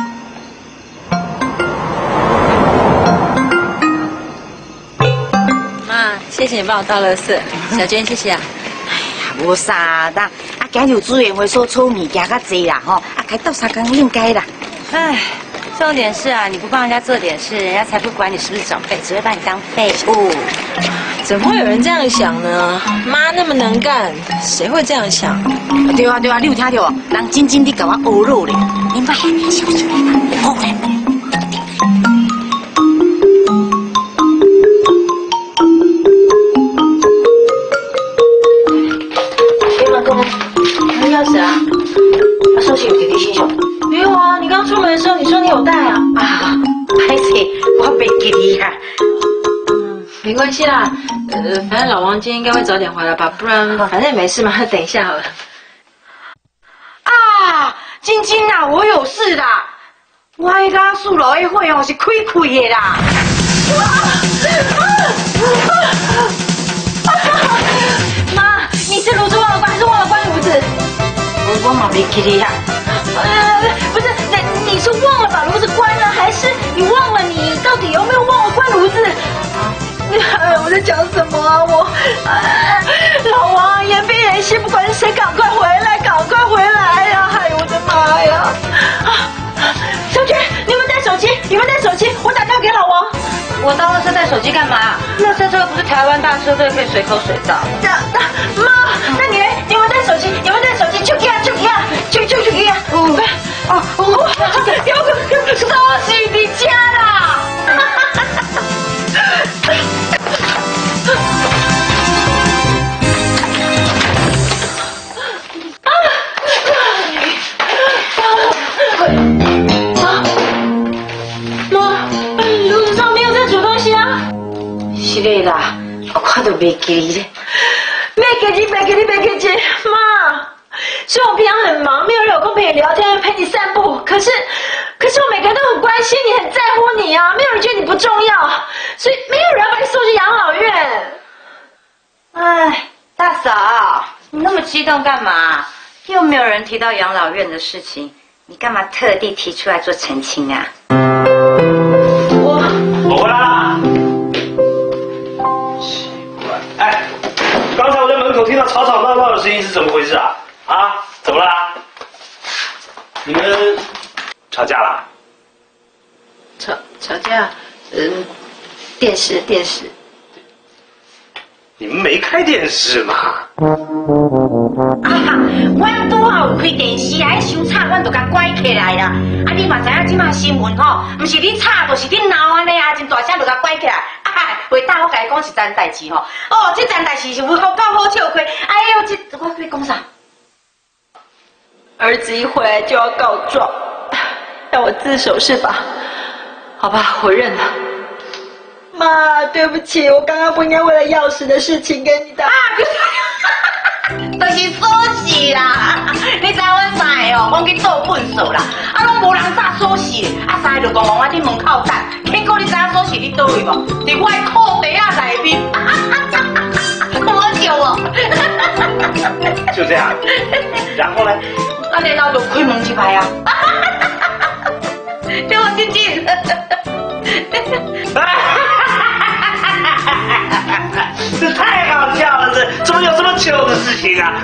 妈，谢谢你帮我倒垃圾。小娟，谢谢啊。 哎呀，无啥啦，啊，今日资源回收出物件较济啦吼，啊，该倒三工应该啦。 唉，重点是啊，你不帮人家做点事，人家才不管你是不是长辈，只会把你当废物。 怎么会有人这样想呢？妈那么能干，谁会这样想？ 对啊对啊，你有听到哦？人真正伫甲我学肉咧，你莫小心啦，好嘞。 给门，给门，还有钥匙啊？ 啊，手机有给你信上？ 没有啊，你刚出门的时候你说你有带啊。 啊，歹势，我袂记你啊。 没关系啦，呃，反正老王今天应该会早点回来吧，不然反正也没事嘛，等一下好了。 啊，晶晶啊，我有事啦！我迄家四楼的会哦是开开的啦。 妈，你是炉子忘了关还是忘了关炉子？ 我嘛没记你呀。 呃，不是，那你是忘了把炉子关了，还是你忘了你到底有没有忘了关炉子？哎，我在讲什么啊？我，哎，老王言必言希，不管是谁，赶快回来，赶快回来呀！哎呦，我的妈呀！啊，小娟，你们带手机，你们带手机，我打电话给老王。 我到垃圾带手机干嘛？垃圾车不是台湾大车队，可以随口随到。 那那妈，那你呢？你们带手机，你们带手机，就给啊，就给啊，就就就给啊！哦哦哦，有个收拾你家啦！ 是的啦，我看到没给你嘞， 没给你，没给你，没给你，妈。虽然我平常很忙，没有人有空陪你聊天，陪你散步，可是，可是我每个人都很关心你，很在乎你啊，没有人觉得你不重要，所以没有人要把你送去养老院。 哎，大嫂，你那么激动干嘛？又没有人提到养老院的事情，你干嘛特地提出来做澄清啊？ 我我回来啦。奇怪，哎，刚才我在门口听到吵吵闹闹的声音是怎么回事啊？啊，怎么了？你们吵架了？ 吵吵架？嗯，电视电视。 你们没开电视吗？ 啊，我拄好有开电视啊，收插我就甲关起来啦。啊，你嘛知影即马新闻吼，唔是你插，就是你闹安尼啊，真大声就甲关起来。啊，伟大，我甲你讲一件代志吼，哦，这件代志是有好够好笑亏。哎呦，这我跟你讲啥？ 儿子一回来就要告状，让我自首是吧？好吧，我认了。妈，对不起，我刚刚不应该为了钥匙的事情跟你打。啊， 就是锁匙啦，你知我知哦，我去做粪扫啦，啊，拢无人炸锁匙，啊，三个就讲我伫门口等，结果你知影锁匙伫倒位无？伫我的裤底啊内面，好笑哦。 就这样，然后呢？ 啊，然后就开门一排啊，就我进去。 这太好笑了，这怎么有这么糗的事情啊？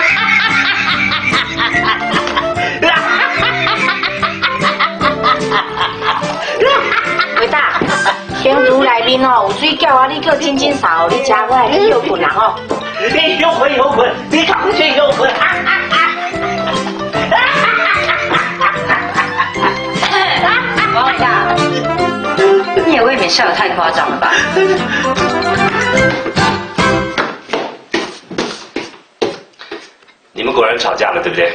伟大，香炉内面哦有水饺啊，你叫晶晶嫂，你吃我来去摇滚啊吼！ 你摇滚摇滚，你赶快去摇滚！ 王伟大，你也未免笑得太夸张了吧？ 你们果然吵架了，对不对？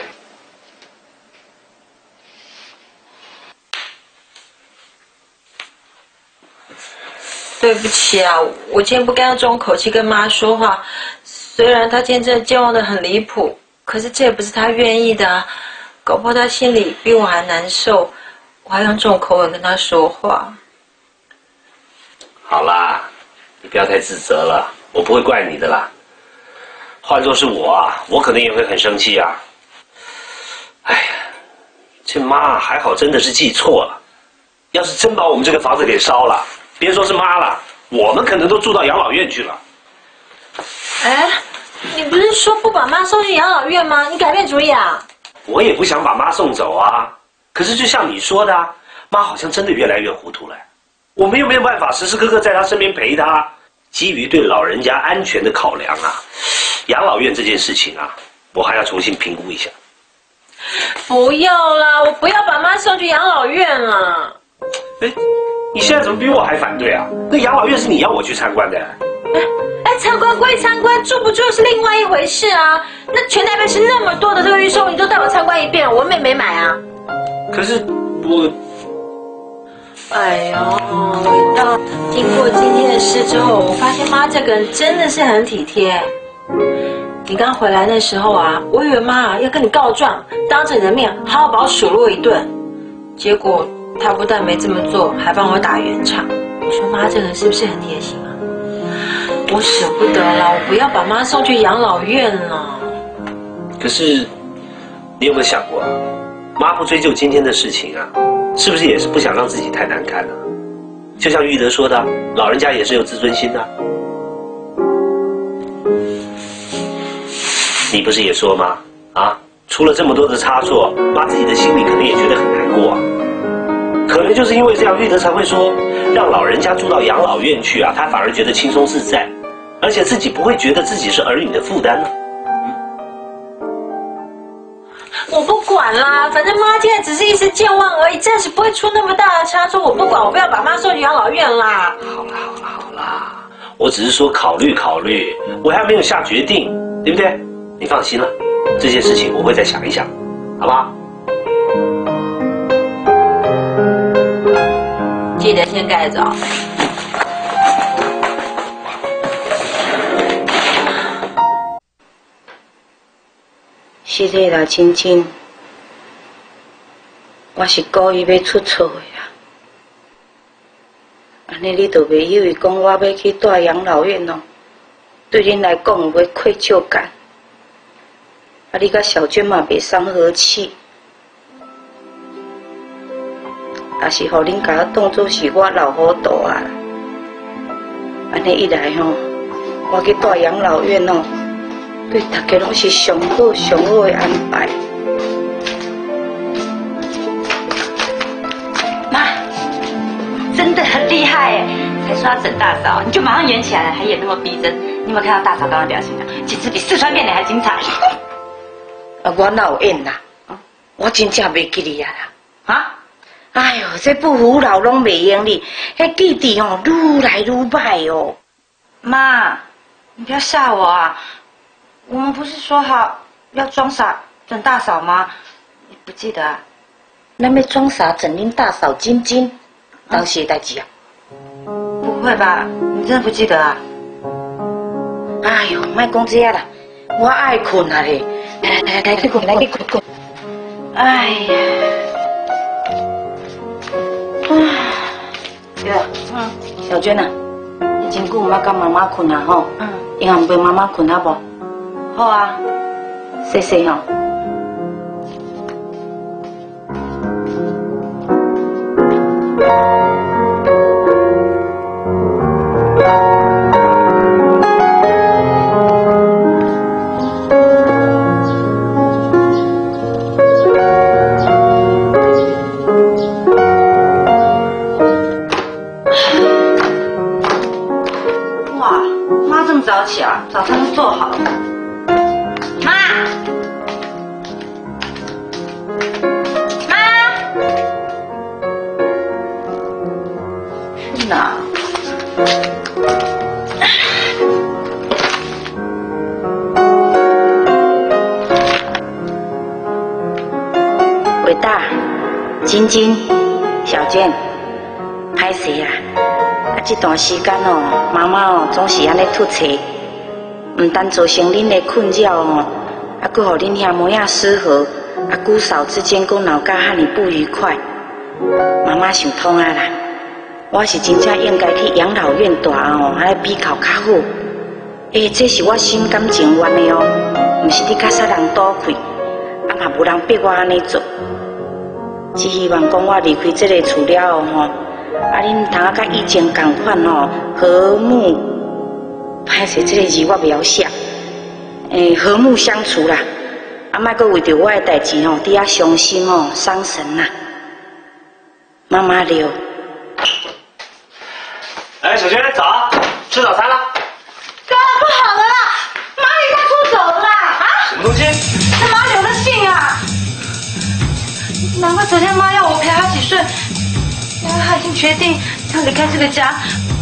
对不起啊，我今天不该用这种口气跟妈说话。虽然她今天真的健忘得很离谱，可是这也不是她愿意的啊。搞不好她心里比我还难受，我还用这种口吻跟她说话。 好啦，你不要太自责了，我不会怪你的啦。换作是我啊，我可能也会很生气啊。哎呀，这妈还好，真的是记错了。要是真把我们这个房子给烧了，别说是妈了，我们可能都住到养老院去了。 哎，你不是说不把妈送去养老院吗？你改变主意啊？ 我也不想把妈送走啊，可是就像你说的，妈好像真的越来越糊涂了。我们又没有办法时时刻刻在她身边陪她，基于对老人家安全的考量啊，养老院这件事情啊，我还要重新评估一下。 不要啦，我不要把妈送去养老院了。 哎，你现在怎么比我还反对啊？那养老院是你要我去参观的。 哎哎，参观归参观，住不住是另外一回事啊。那全台北市那么多的这个预售，你都带我参观一遍，我们也没买啊。 可是我， 哎呦，伟大，经过今天的事之后，我发现妈这个人真的是很体贴。你刚回来那时候啊，我以为妈啊要跟你告状，当着你的面好好把我数落一顿，结果她不但没这么做，还帮我打圆场。我说妈这个人是不是很贴心啊？我舍不得了，我不要把妈送去养老院了。 可是你有没有想过，妈不追究今天的事情啊，是不是也是不想让自己太难看呢？就像玉德说的，老人家也是有自尊心的。你不是也说吗？啊，出了这么多的差错，妈自己的心里肯定也觉得很难过啊。可能就是因为这样，玉德才会说，让老人家住到养老院去啊，他反而觉得轻松自在，而且自己不会觉得自己是儿女的负担呢。 我不管啦，反正妈现在只是一时健忘而已，暂时不会出那么大的差错。我不管，我不要把妈送去养老院啦。 好啦好啦好啦，我只是说考虑考虑，我还没有下决定，对不对？你放心了，这件事情我会再想一想，好不好？ 记得先盖着。 是的啦，亲亲，我是故意要出错的啊。安尼你就袂以为讲我要去住养老院咯？对恁来讲有袂愧疚感？啊，你甲小娟嘛袂伤和气，也是互恁甲我当作是我老糊涂啊。安尼一来吼，我去住养老院吼，对大家拢是上好上好的安排。 妈，真的很厉害哎！才说要整大嫂，你就马上演起来了，还演那么逼真。你有没有看到大嫂刚刚的表情啊？简直比四川变脸还精彩！ 啊，我哪有演啦？我真正袂记你啊啦！啊！哎呦，这不服老拢袂用哩，迄记忆哦愈来愈歹哦。 妈，你不要吓我啊！我们不是说好要装傻整大嫂吗？你不记得啊？ 咱要装傻整恁大嫂晶晶，当时的代志啊？ 不会吧？你真的不记得啊？ 哎呦，莫讲这啦，我爱困啊咧！来来来来，去困，来去困困。哎呀，唉，对了，嗯，小娟啊，你真久毋捌甲妈妈困啊吼？嗯，因为陪妈妈困啊无？ 好啊， 谢谢吼。 哇，妈这么早起啊？早餐都做好了。妈，妈， 去哪？伟大、晶晶、小娟，歹势啊！啊，这段时间哦，妈妈哦总是安尼吐槽，唔但造成恁的困扰哦，啊，佮互恁兄妹仔失和，啊，姑嫂之间佮闹甲遐尼不愉快。妈妈想通啊啦，我是真正应该去养老院住哦，安尼比较较好。诶，这是我心甘情愿的哦，唔是你甲啥人倒开，啊嘛无人逼我安尼做。只希望讲我离开这个厝了后吼，啊，恁通啊甲以前同款吼，和睦。歹势，这个字我袂晓写。诶，和睦相处啦，啊，莫阁为着我的代志吼，伫遐伤心哦，伤神呐。妈妈留。 哎，小娟，早，吃早餐了。 哥，不好了啦，妈离家出走了啦！啊？ 什么东西？ 是妈留的信啊！难怪昨天妈要我陪她一起睡，原来她已经决定要离开这个家。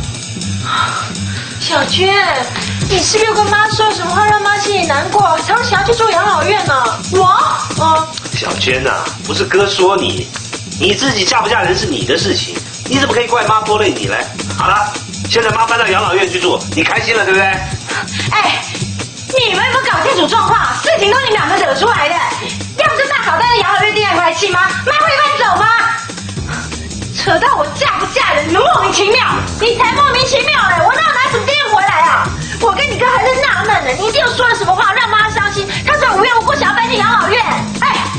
小娟，你是不是又跟妈说什么话让妈心里难过，才会想要去住养老院呢？我，嗯， 小娟呐、啊，不是哥说你，你自己嫁不嫁人是你的事情，你怎么可以怪妈拖累你嘞？好了，现在妈搬到养老院去住，你开心了对不对？ 哎，你们有没有搞清楚状况？事情都是你们两个惹出来的。要不是大嫂在那养老院定下来气妈，妈会搬走吗？扯到我嫁不嫁人，你们莫名其妙。 你才莫名其妙嘞！我哪有拿什么店回来啊？我跟你哥还是纳闷呢，你一定有说了什么话让妈伤心，她才无缘无故想要搬进养老院。哎，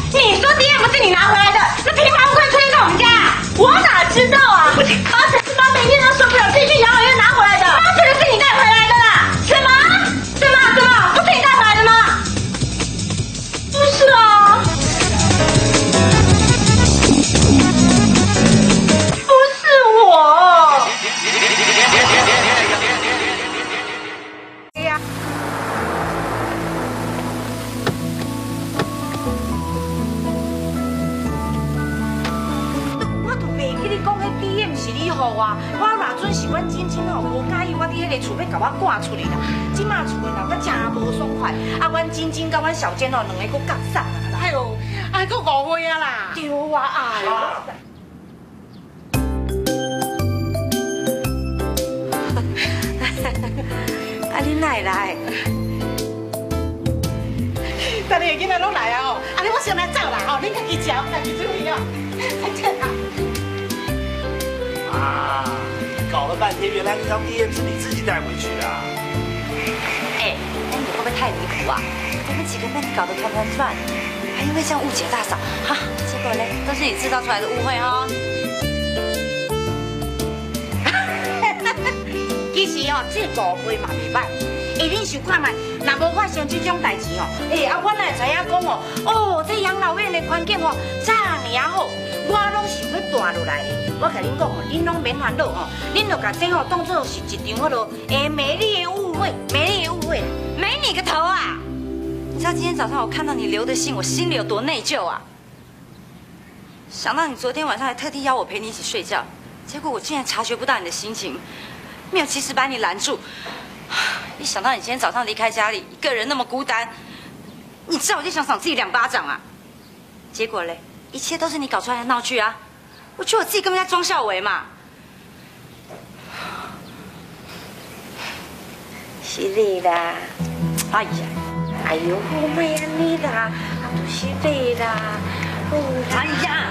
你拿回来的，那平白无故出现在我们家， 我哪知道啊？ 不行， 八成是妈每天都受不了，自己去养老院拿回来的。 妈觉得是你带回来的啦。 什么？ 对吗？对吗？不是你带回来的吗？ 不是啊，不是我。 哎呀。是你好啊！我偌准是阮晶晶哦，无介意我伫迄个厝要甲我赶出去啦。即马厝的闹得真无爽快，啊，阮晶晶甲阮小娟哦，两个佫夹散啦。 哎呦，哎，佫误会啊啦！ 对啊，哎。啊，你哪会来？ 但你个囡仔拢来啊哦！啊，你我先来走啦哦，恁家己食，家己处理哦。 啊，搞了半天，原来那张 D M 是你自己带回去的。 哎，那你会不会太离谱啊？我们几个被你搞得团团转，还因为这样误解大嫂，哈，结果呢，都是你制造出来的误会哦。 其实哦，这误会嘛袂歹，下恁想看卖，若无发生这种代志哦，哎啊，我哪会知影讲哦，哦，这养老院的环境哦，遮尔好，我拢是要住落来的。我甲恁讲哦，恁拢免烦恼哦，恁就甲这哦当作是一场迄落诶美丽的误会，美丽的误会， 没你个头啊！你知道今天早上我看到你留的信，我心里有多内疚啊！想到你昨天晚上还特地邀我陪你一起睡觉，结果我竟然察觉不到你的心情，没有及时把你拦住。一想到你今天早上离开家里，一个人那么孤单，你知道我就想赏自己两巴掌啊！结果嘞，一切都是你搞出来的闹剧啊！我觉得我自己根本在装孝伟嘛。 是你啦！ 哎呀， 哎呦，我没安尼啦，就是你啦！ 哎呀，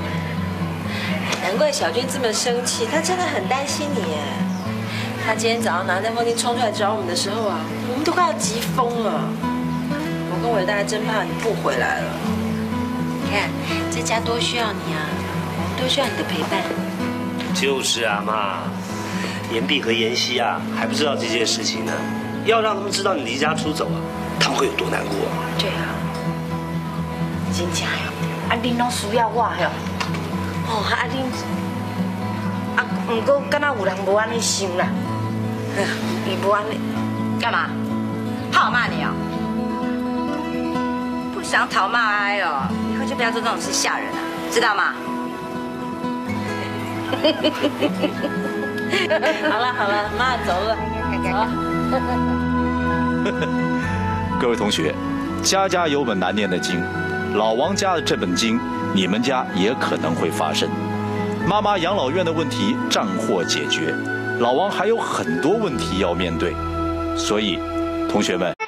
难怪小娟这么生气，她真的很担心你耶。她今天早上拿那封信冲出来找我们的时候啊，我们都快要急疯了。我跟伟大真怕你不回来了。你看，这家多需要你啊，我们都需要你的陪伴。 就是啊，妈，妍碧和妍希啊，还不知道这件事情呢。要让他们知道你离家出走啊，他们会有多难过啊？ 对啊，真正哟，啊，恁拢需要我哟。哦，啊恁，啊，不过敢若有人无安尼想啦。你不安尼干嘛？怕我骂你哦？不想讨骂哀哦，以后就不要做这种事吓人了，知道吗？ 好了好了，妈走了，走。 各位同学，家家有本难念的经，老王家的这本经，你们家也可能会发生。妈妈养老院的问题暂获解决，老王还有很多问题要面对，所以，同学们。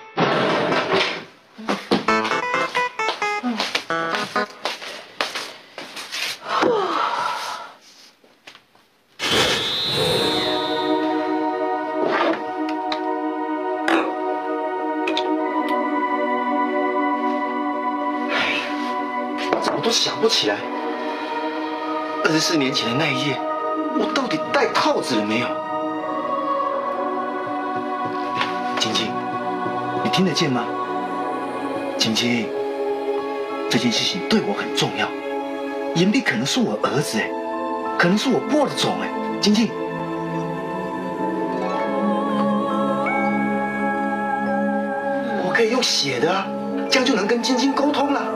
我都想不起来，二十四年前的那一夜，我到底戴套子了没有？晶晶，你听得见吗？晶晶，这件事情对我很重要。妍碧可能是我儿子哎，可能是我播的种哎，晶晶。我可以用写的啊，这样就能跟晶晶沟通了。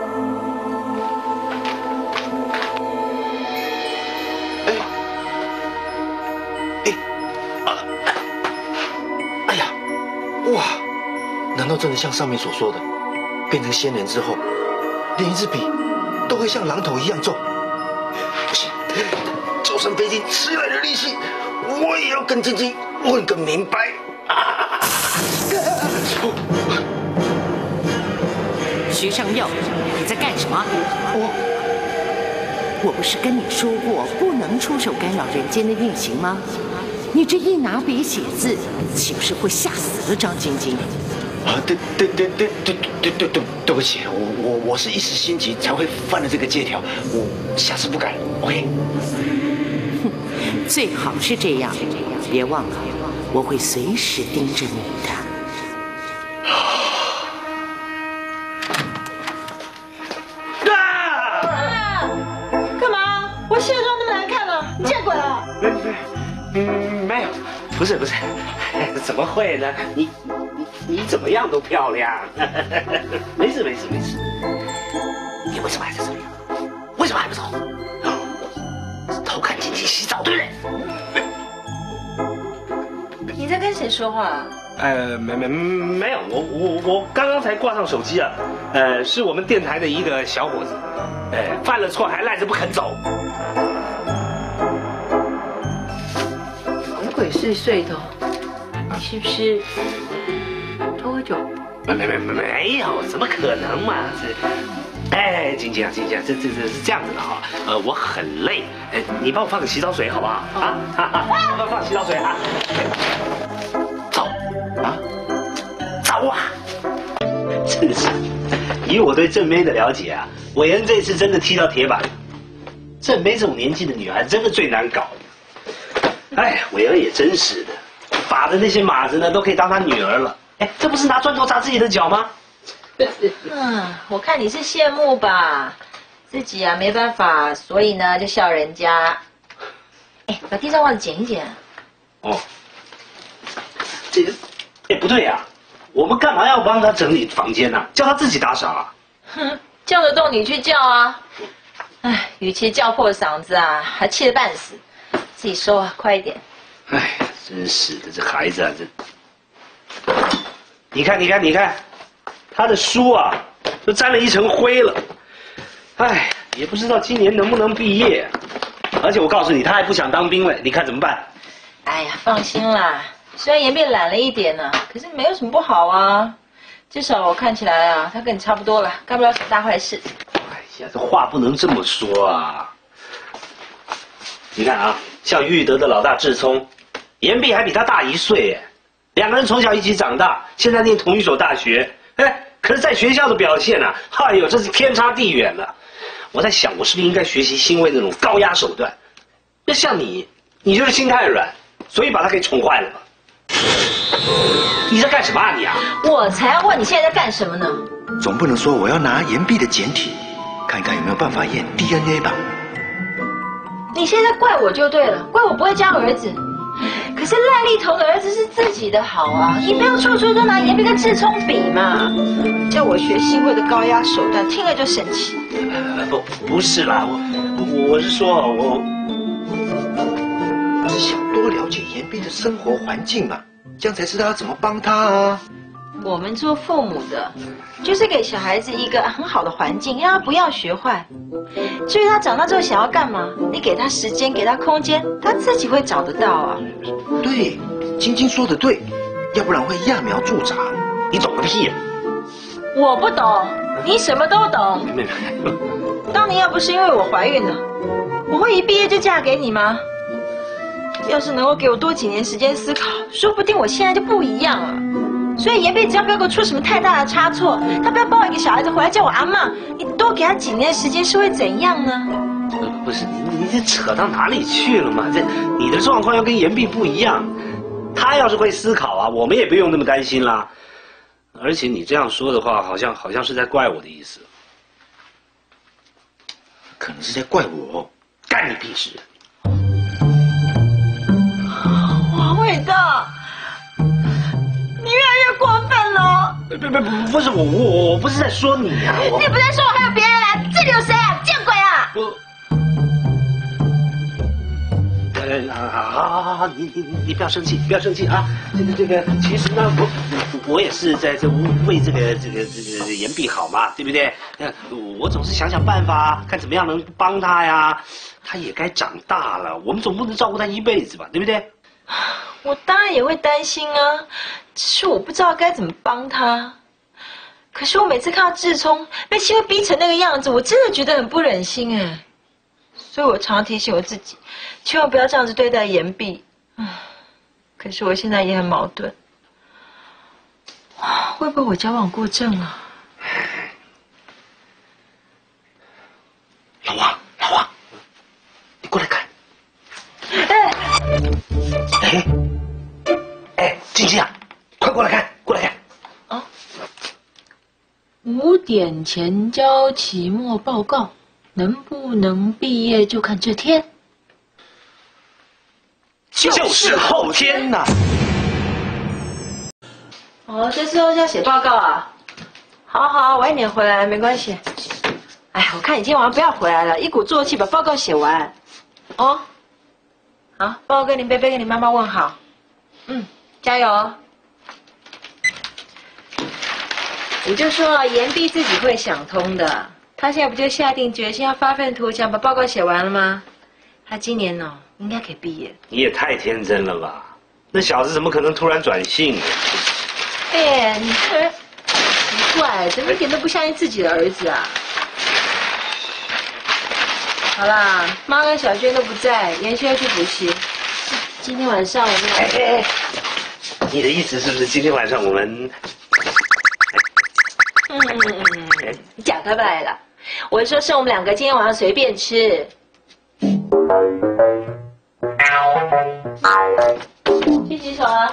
哇，难道真的像上面所说的，变成仙人之后，连一支笔都会像榔头一样重？不行，就算费尽吃来的力气，我也要跟晶晶问个明白。啊、 徐尚佑，你在干什么？ 我我不是跟你说过不能出手干扰人间的运行吗？你这一拿笔写字，岂不是会吓死了张晶晶？ 啊，对对对对对对对对对不起，我我我是一时心急才会犯了这个借条，我下次不敢 ，OK？ 最好是这样，别忘了，我会随时盯着你的。 啊！干嘛？我卸妆那么难看了，你见鬼了！ 没没嗯没有，不是不是，怎么会呢？你你你怎么样都漂亮，没事没事没事。你为什么还在这里？为什么还不走？偷看晶晶洗澡，对不对？ 你在跟谁说话？ 呃，没没没有，我我我刚刚才挂上手机啊，呃，是我们电台的一个小伙子，呃，犯了错还赖着不肯走。 鬼鬼祟祟的，你是不是偷喝酒？ 没没没没没有，怎么可能嘛？这，哎，晶晶啊，晶晶啊，这这这是这样子的哈，呃，我很累，哎，你帮我放个洗澡水好不好？啊，哈哈，帮我放洗澡水啊。走啊，走啊！真是，以我对正妹的了解啊，伟恩这次真的踢到铁板了。正妹这种年纪的女孩真的最难搞。哎呀，伟恩也真是的，把的那些马子呢都可以当他女儿了。哎，这不是拿砖头砸自己的脚吗？ 嗯，我看你是羡慕吧，自己啊没办法，所以呢就笑人家。哎，把地上袜子捡一捡。 哦，这个，哎不对呀、啊，我们干嘛要帮他整理房间呢、啊？叫他自己打扫啊？ 哼，叫得动你去叫啊！哎，与其叫破嗓子啊，还气得半死，自己收啊，快一点。 哎，真是的，这孩子啊，这，你看，你看，你看。他的书啊，都沾了一层灰了，哎，也不知道今年能不能毕业。而且我告诉你，他还不想当兵了，你看怎么办？ 哎呀，放心啦，虽然颜变懒了一点呢，可是没有什么不好啊。至少我看起来啊，他跟你差不多了，干不了什么大坏事。 哎呀，这话不能这么说啊！你看啊，像玉德的老大志聪，颜碧还比他大一岁，哎，两个人从小一起长大，现在念同一所大学，哎。可是，在学校的表现啊，哎呦，这是天差地远了。我在想，我是不是应该学习欣慰那种高压手段？那像你，你就是心太软，所以把他给宠坏了吧？你在干什么啊你啊？ 我才要问你现在在干什么呢？ 总不能说我要拿岩壁的简体，看看有没有办法验 D N A 吧？ 你现在怪我就对了，怪我不会教儿子。可是赖丽彤的儿子是自己的好啊，你不要处处都拿颜碧跟志聪比嘛。叫我学欣慰的高压手段，听了就生气。 呃、不不是啦，我我是说我， 我是想多了解岩壁的生活环境嘛，这样才知道要怎么帮他啊。 我们做父母的，就是给小孩子一个很好的环境，让他不要学坏。至于他长大之后想要干嘛，你给他时间，给他空间，他自己会找得到啊。 对，晶晶说的对，要不然会揠苗助长。 你懂个屁呀、啊！ 我不懂，你什么都懂。 妹妹， 当年要不是因为我怀孕了，我会一毕业就嫁给你吗？要是能够给我多几年时间思考，说不定我现在就不一样了。所以颜碧只要不要给我出什么太大的差错，他不要抱一个小孩子回来叫我阿嬷，你多给他几年的时间是会怎样呢？ 不是你，你这扯到哪里去了嘛？这你的状况要跟颜碧不一样，他要是会思考啊，我们也不用那么担心啦。而且你这样说的话，好像好像是在怪我的意思。 可能是在怪我， 干你屁事！ 王伟大。你越来越过分了！ 不不不，不是我我我不是在说你啊！ 你不在说我还有别人啊？这里有谁啊？见鬼啊！ 我，呃，好好好好，你你你不要生气，不要生气啊！这个这个，其实呢，我我也是在这为这个这个这个颜碧好嘛，对不对？我总是想想办法，看怎么样能帮他呀。他也该长大了，我们总不能照顾他一辈子吧，对不对？ 我当然也会担心啊，只是我不知道该怎么帮他。可是我每次看到志聪被欣慰逼成那个样子，我真的觉得很不忍心哎。所以我常常提醒我自己，千万不要这样子对待颜碧。可是我现在也很矛盾。 会不会我矫枉过正啊？ 老王，老王，你过来看。 哎， 哎，哎，晶晶啊，快过来看，过来看。 啊，五点前交期末报告，能不能毕业就看这天。 就是后天呐。 哦，这时候要写报告啊？好好，晚一点回来没关系。哎，我看你今天晚上不要回来了，一鼓作气把报告写完。哦，好，报告跟你贝贝跟你妈妈问好。嗯，加油哦。我就说了，言必自己会想通的。他现在不就下定决心要发愤图强，把报告写完了吗？他今年哦，应该可以毕业。 你也太天真了吧？那小子怎么可能突然转性呢？ 哎，你这人奇怪，怎么一点都不相信自己的儿子啊？好啦，妈跟小娟都不在，妍希要去补习。今天晚上我们哎哎哎，你的意思是不是今天晚上我们？ 嗯嗯嗯嗯，你讲开不来了。我说是我们两个今天晚上随便吃。去洗手啊！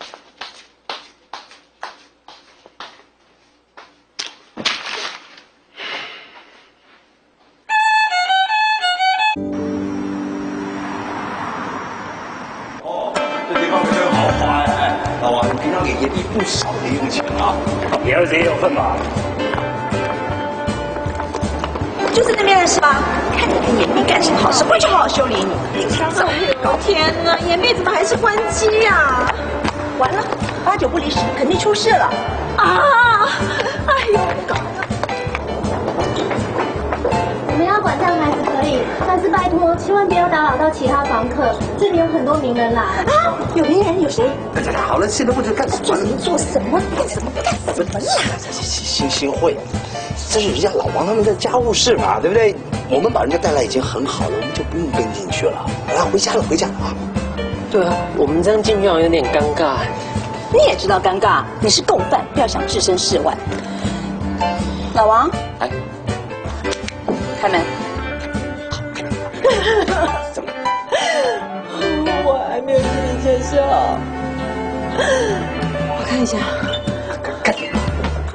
哦，这地方可真豪华哎！老王，你平常给爷弟不少的零用钱啊， 你儿子也有份吧？ 就是那边的是吧？看你跟严碧干什么好事，回去好好修理你。平常走哦天哪，严碧怎么还是关机呀？ 完了，八九不离十，肯定出事了。 啊！哎呦！ 我们要管这样孩子可以，但是拜托，千万不要打扰到其他房客。这里有很多名人来。 啊，有名人有谁？ 大家好了，现在不知干什么？ 做什么？做什么？干什么？干什么呀？ 新新会，这是人家老王他们的家务事嘛，对不对？我们把人家带来已经很好了，我们就不用跟进去了。来，回家了，回家了啊！ 对啊，我们这样进去好像有点尴尬。 你也知道尴尬，你是共犯，不要想置身事外。老王， 哎， 开门。 怎么？ 我还没有进学校。我看一下。 干什么？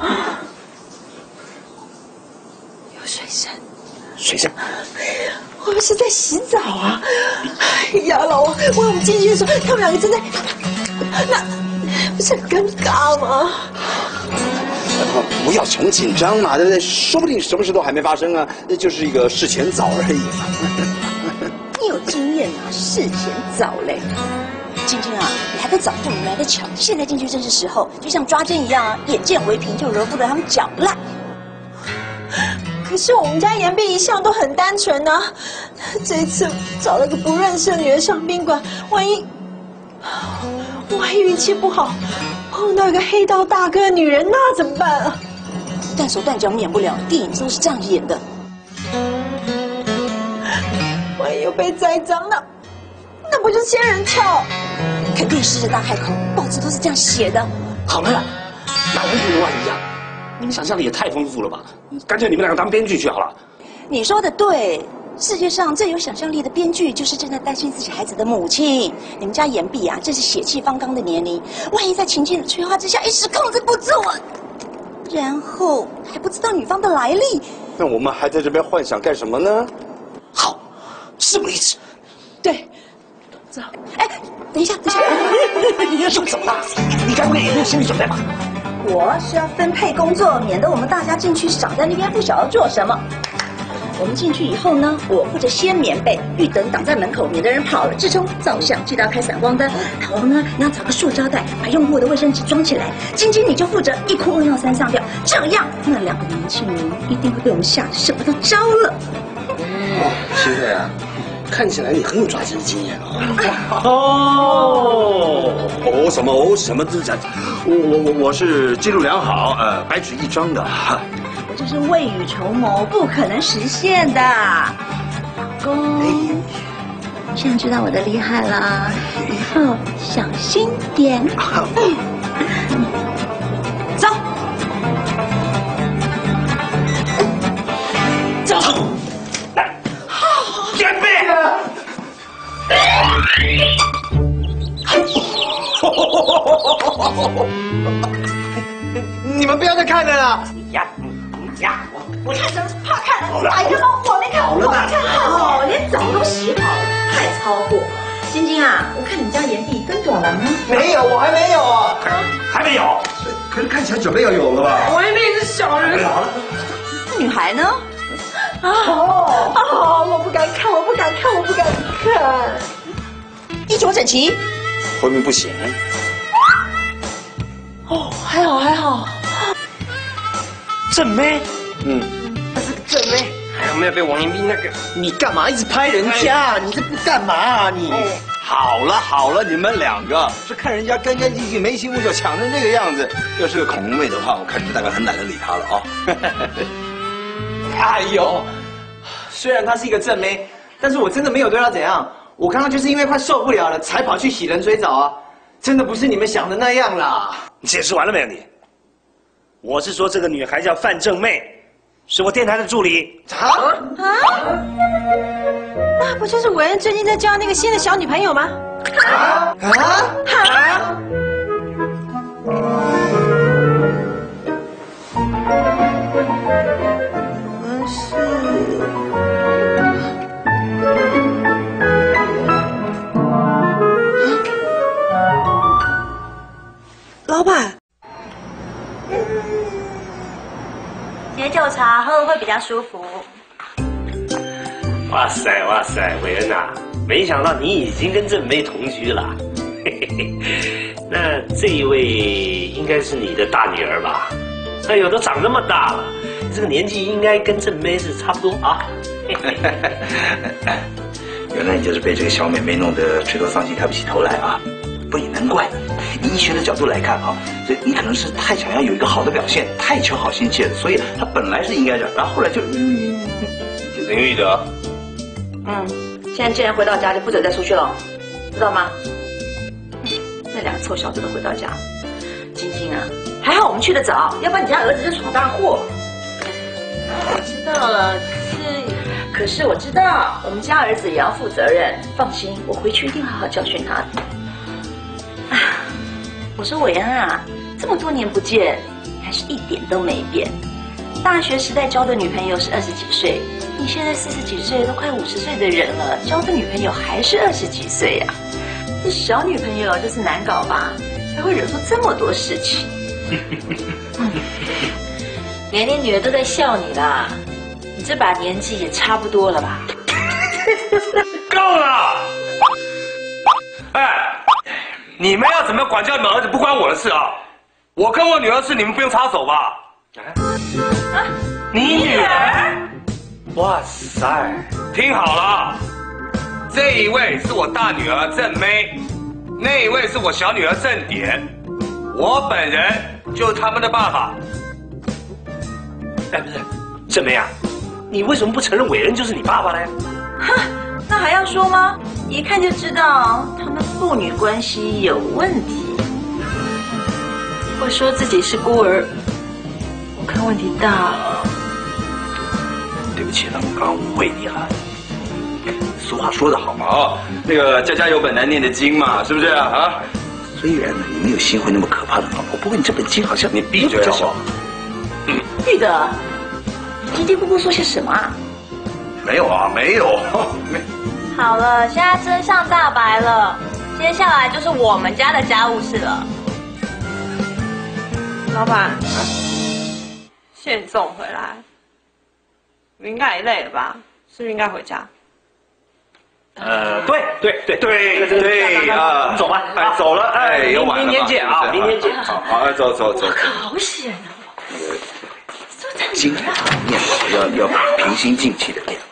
有水声。 水声。 我们是在洗澡啊！哎呀，老王，我们进去的时候，他们两个正在，那不是很尴尬吗？ 不要穷紧张嘛，对不对？说不定什么事都还没发生啊，那就是一个事前早而已嘛。 你有经验啊，事前早嘞。晶晶啊，你还在早不如来得巧，现在进去正是时候，就像抓针一样啊，眼见为凭，就揉不得他们搅烂。 可是我们家严碧一向都很单纯啊，这一次找了个不认识的女人上宾馆，万一万一运气不好，碰到一个黑道大哥的女人，那怎么办啊？ 断手断脚免不了，电影都是这样演的。 万一又被栽赃了，那不就仙人跳？ 肯定狮子大开口，报纸都是这样写的。 好了啦，哪能跟万一样？你们想象力也太丰富了吧！干脆你们两个当编剧去好了。 你说的对，世界上最有想象力的编剧就是正在担心自己孩子的母亲。你们家严碧啊，正是血气方刚的年龄，万一在情境的催化之下一时控制不住，然后还不知道女方的来历， 那我们还在这边幻想干什么呢？ 好，事不宜迟。 对，走。 哎，等一下，等一下， 又怎么了？你该不会也没有心理准备吧？ 我是要分配工作，免得我们大家进去少在那边不晓得做什么。我们进去以后呢，我负责掀棉被，绿灯挡在门口，免得人跑了。志聪照相，记得要开闪光灯。老王呢，你要找个塑胶袋，把用过的卫生纸装起来。晶晶你就负责一哭二闹三上吊，这样那两个年轻人一定会被我们吓得什么都招了。 哦，新慧啊，看起来你很有抓奸的经验哦。哦， 哦什么哦什么都讲，我我我我是记录良好，呃，白纸一张的。 我就是未雨绸缪，不可能实现的。老公，你现在知道我的厉害了，以后小心点。 你们不要再看了啦！ 呀呀， 我看什么怕看？哎呀，我没看，我没看哦，连澡都洗好了，太超过。晶晶啊，我看你家眼底跟短了吗？ 没有，我还没有啊， 还没有。 可是看起来准备要有了吧？ 我还没是小人。 好了， 女孩呢？ 啊啊！我不敢看，我不敢看，我不敢看。 衣着整齐， 后面不行。 哦，还好还好。 正妹， 嗯， 她是个正妹，还有没有被王彦斌那个？ 你干嘛一直拍人家？你这不干嘛啊你？好了好了，你们两个是看人家干干净净、眉清目秀，抢成这个样子。要是个恐龙妹的话，我看你们大概很懒得理她了啊。 哎呦，虽然她是一个正妹，但是我真的没有对她怎样。我刚刚就是因为快受不了了，才跑去洗人追澡啊！真的不是你们想的那样啦。 你解释完了没有你？我是说这个女孩叫范正妹，是我电台的助理。 啊啊！那不就是伟恩最近在交那个新的小女朋友吗？啊啊啊！我是。老板， 解酒茶喝会比较舒服。 哇塞哇塞，伟恩啊，没想到你已经跟正妹同居了。嘿嘿嘿，那这一位应该是你的大女儿吧？哎呦，都长这么大了，这个年纪应该跟正妹是差不多啊。 原来你就是被这个小妹妹弄得垂头丧气、抬不起头来啊！不也难怪呢。以医学的角度来看啊，所以你可能是太想要有一个好的表现，太求好心切了，所以她本来是应该这样，然后后来就林玉德， 嗯，现在既然回到家，就不准再出去了，知道吗？那两个臭小子都回到家，晶晶啊，还好我们去得早，要不然你家儿子就闯大祸。我知道了，可是可是我知道，我们家儿子也要负责任。放心，我回去一定好好教训他的。啊，我说伟恩啊，这么多年不见，你还是一点都没变。大学时代交的女朋友是二十几岁，你现在四十几岁，都快五十岁的人了，交的女朋友还是二十几岁呀、啊？这小女朋友就是难搞吧，才会惹出这么多事情。嗯，连你女儿都在笑你啦，你这把年纪也差不多了吧？ 够了！哎，你们要怎么管教你们儿子不关我的事啊！我跟我女儿事，你们不用插手吧？啊，你女儿？哇塞！听好了，这一位是我大女儿正妹，那一位是我小女儿正典，我本人就是他们的爸爸。哎，不是，正妹啊，你为什么不承认伟恩就是你爸爸呢？ 哼，那还要说吗？一看就知道他们父女关系有问题。会说自己是孤儿，我看问题大了。 对不起了，我刚刚误会你了。俗话说得好嘛，哦，那个家家有本难念的经嘛，是不是啊？啊，虽然呢你没有新婚那么可怕的老婆，不过你这本经好像你闭嘴好不好？ 玉德，你嘀嘀咕咕说些什么啊？ 没有啊，没有，没。 好了，现在真相大白了，接下来就是我们家的家务事了。老板，谢你送我回来，你应该也累了吧？是不是应该回家？ 呃，对对对对对啊，你走吧，哎，走了，哎， 又晚了， 明天见啊，明天见。 好，好，走走走。 好险啊！ 经常念要要平心静气的念。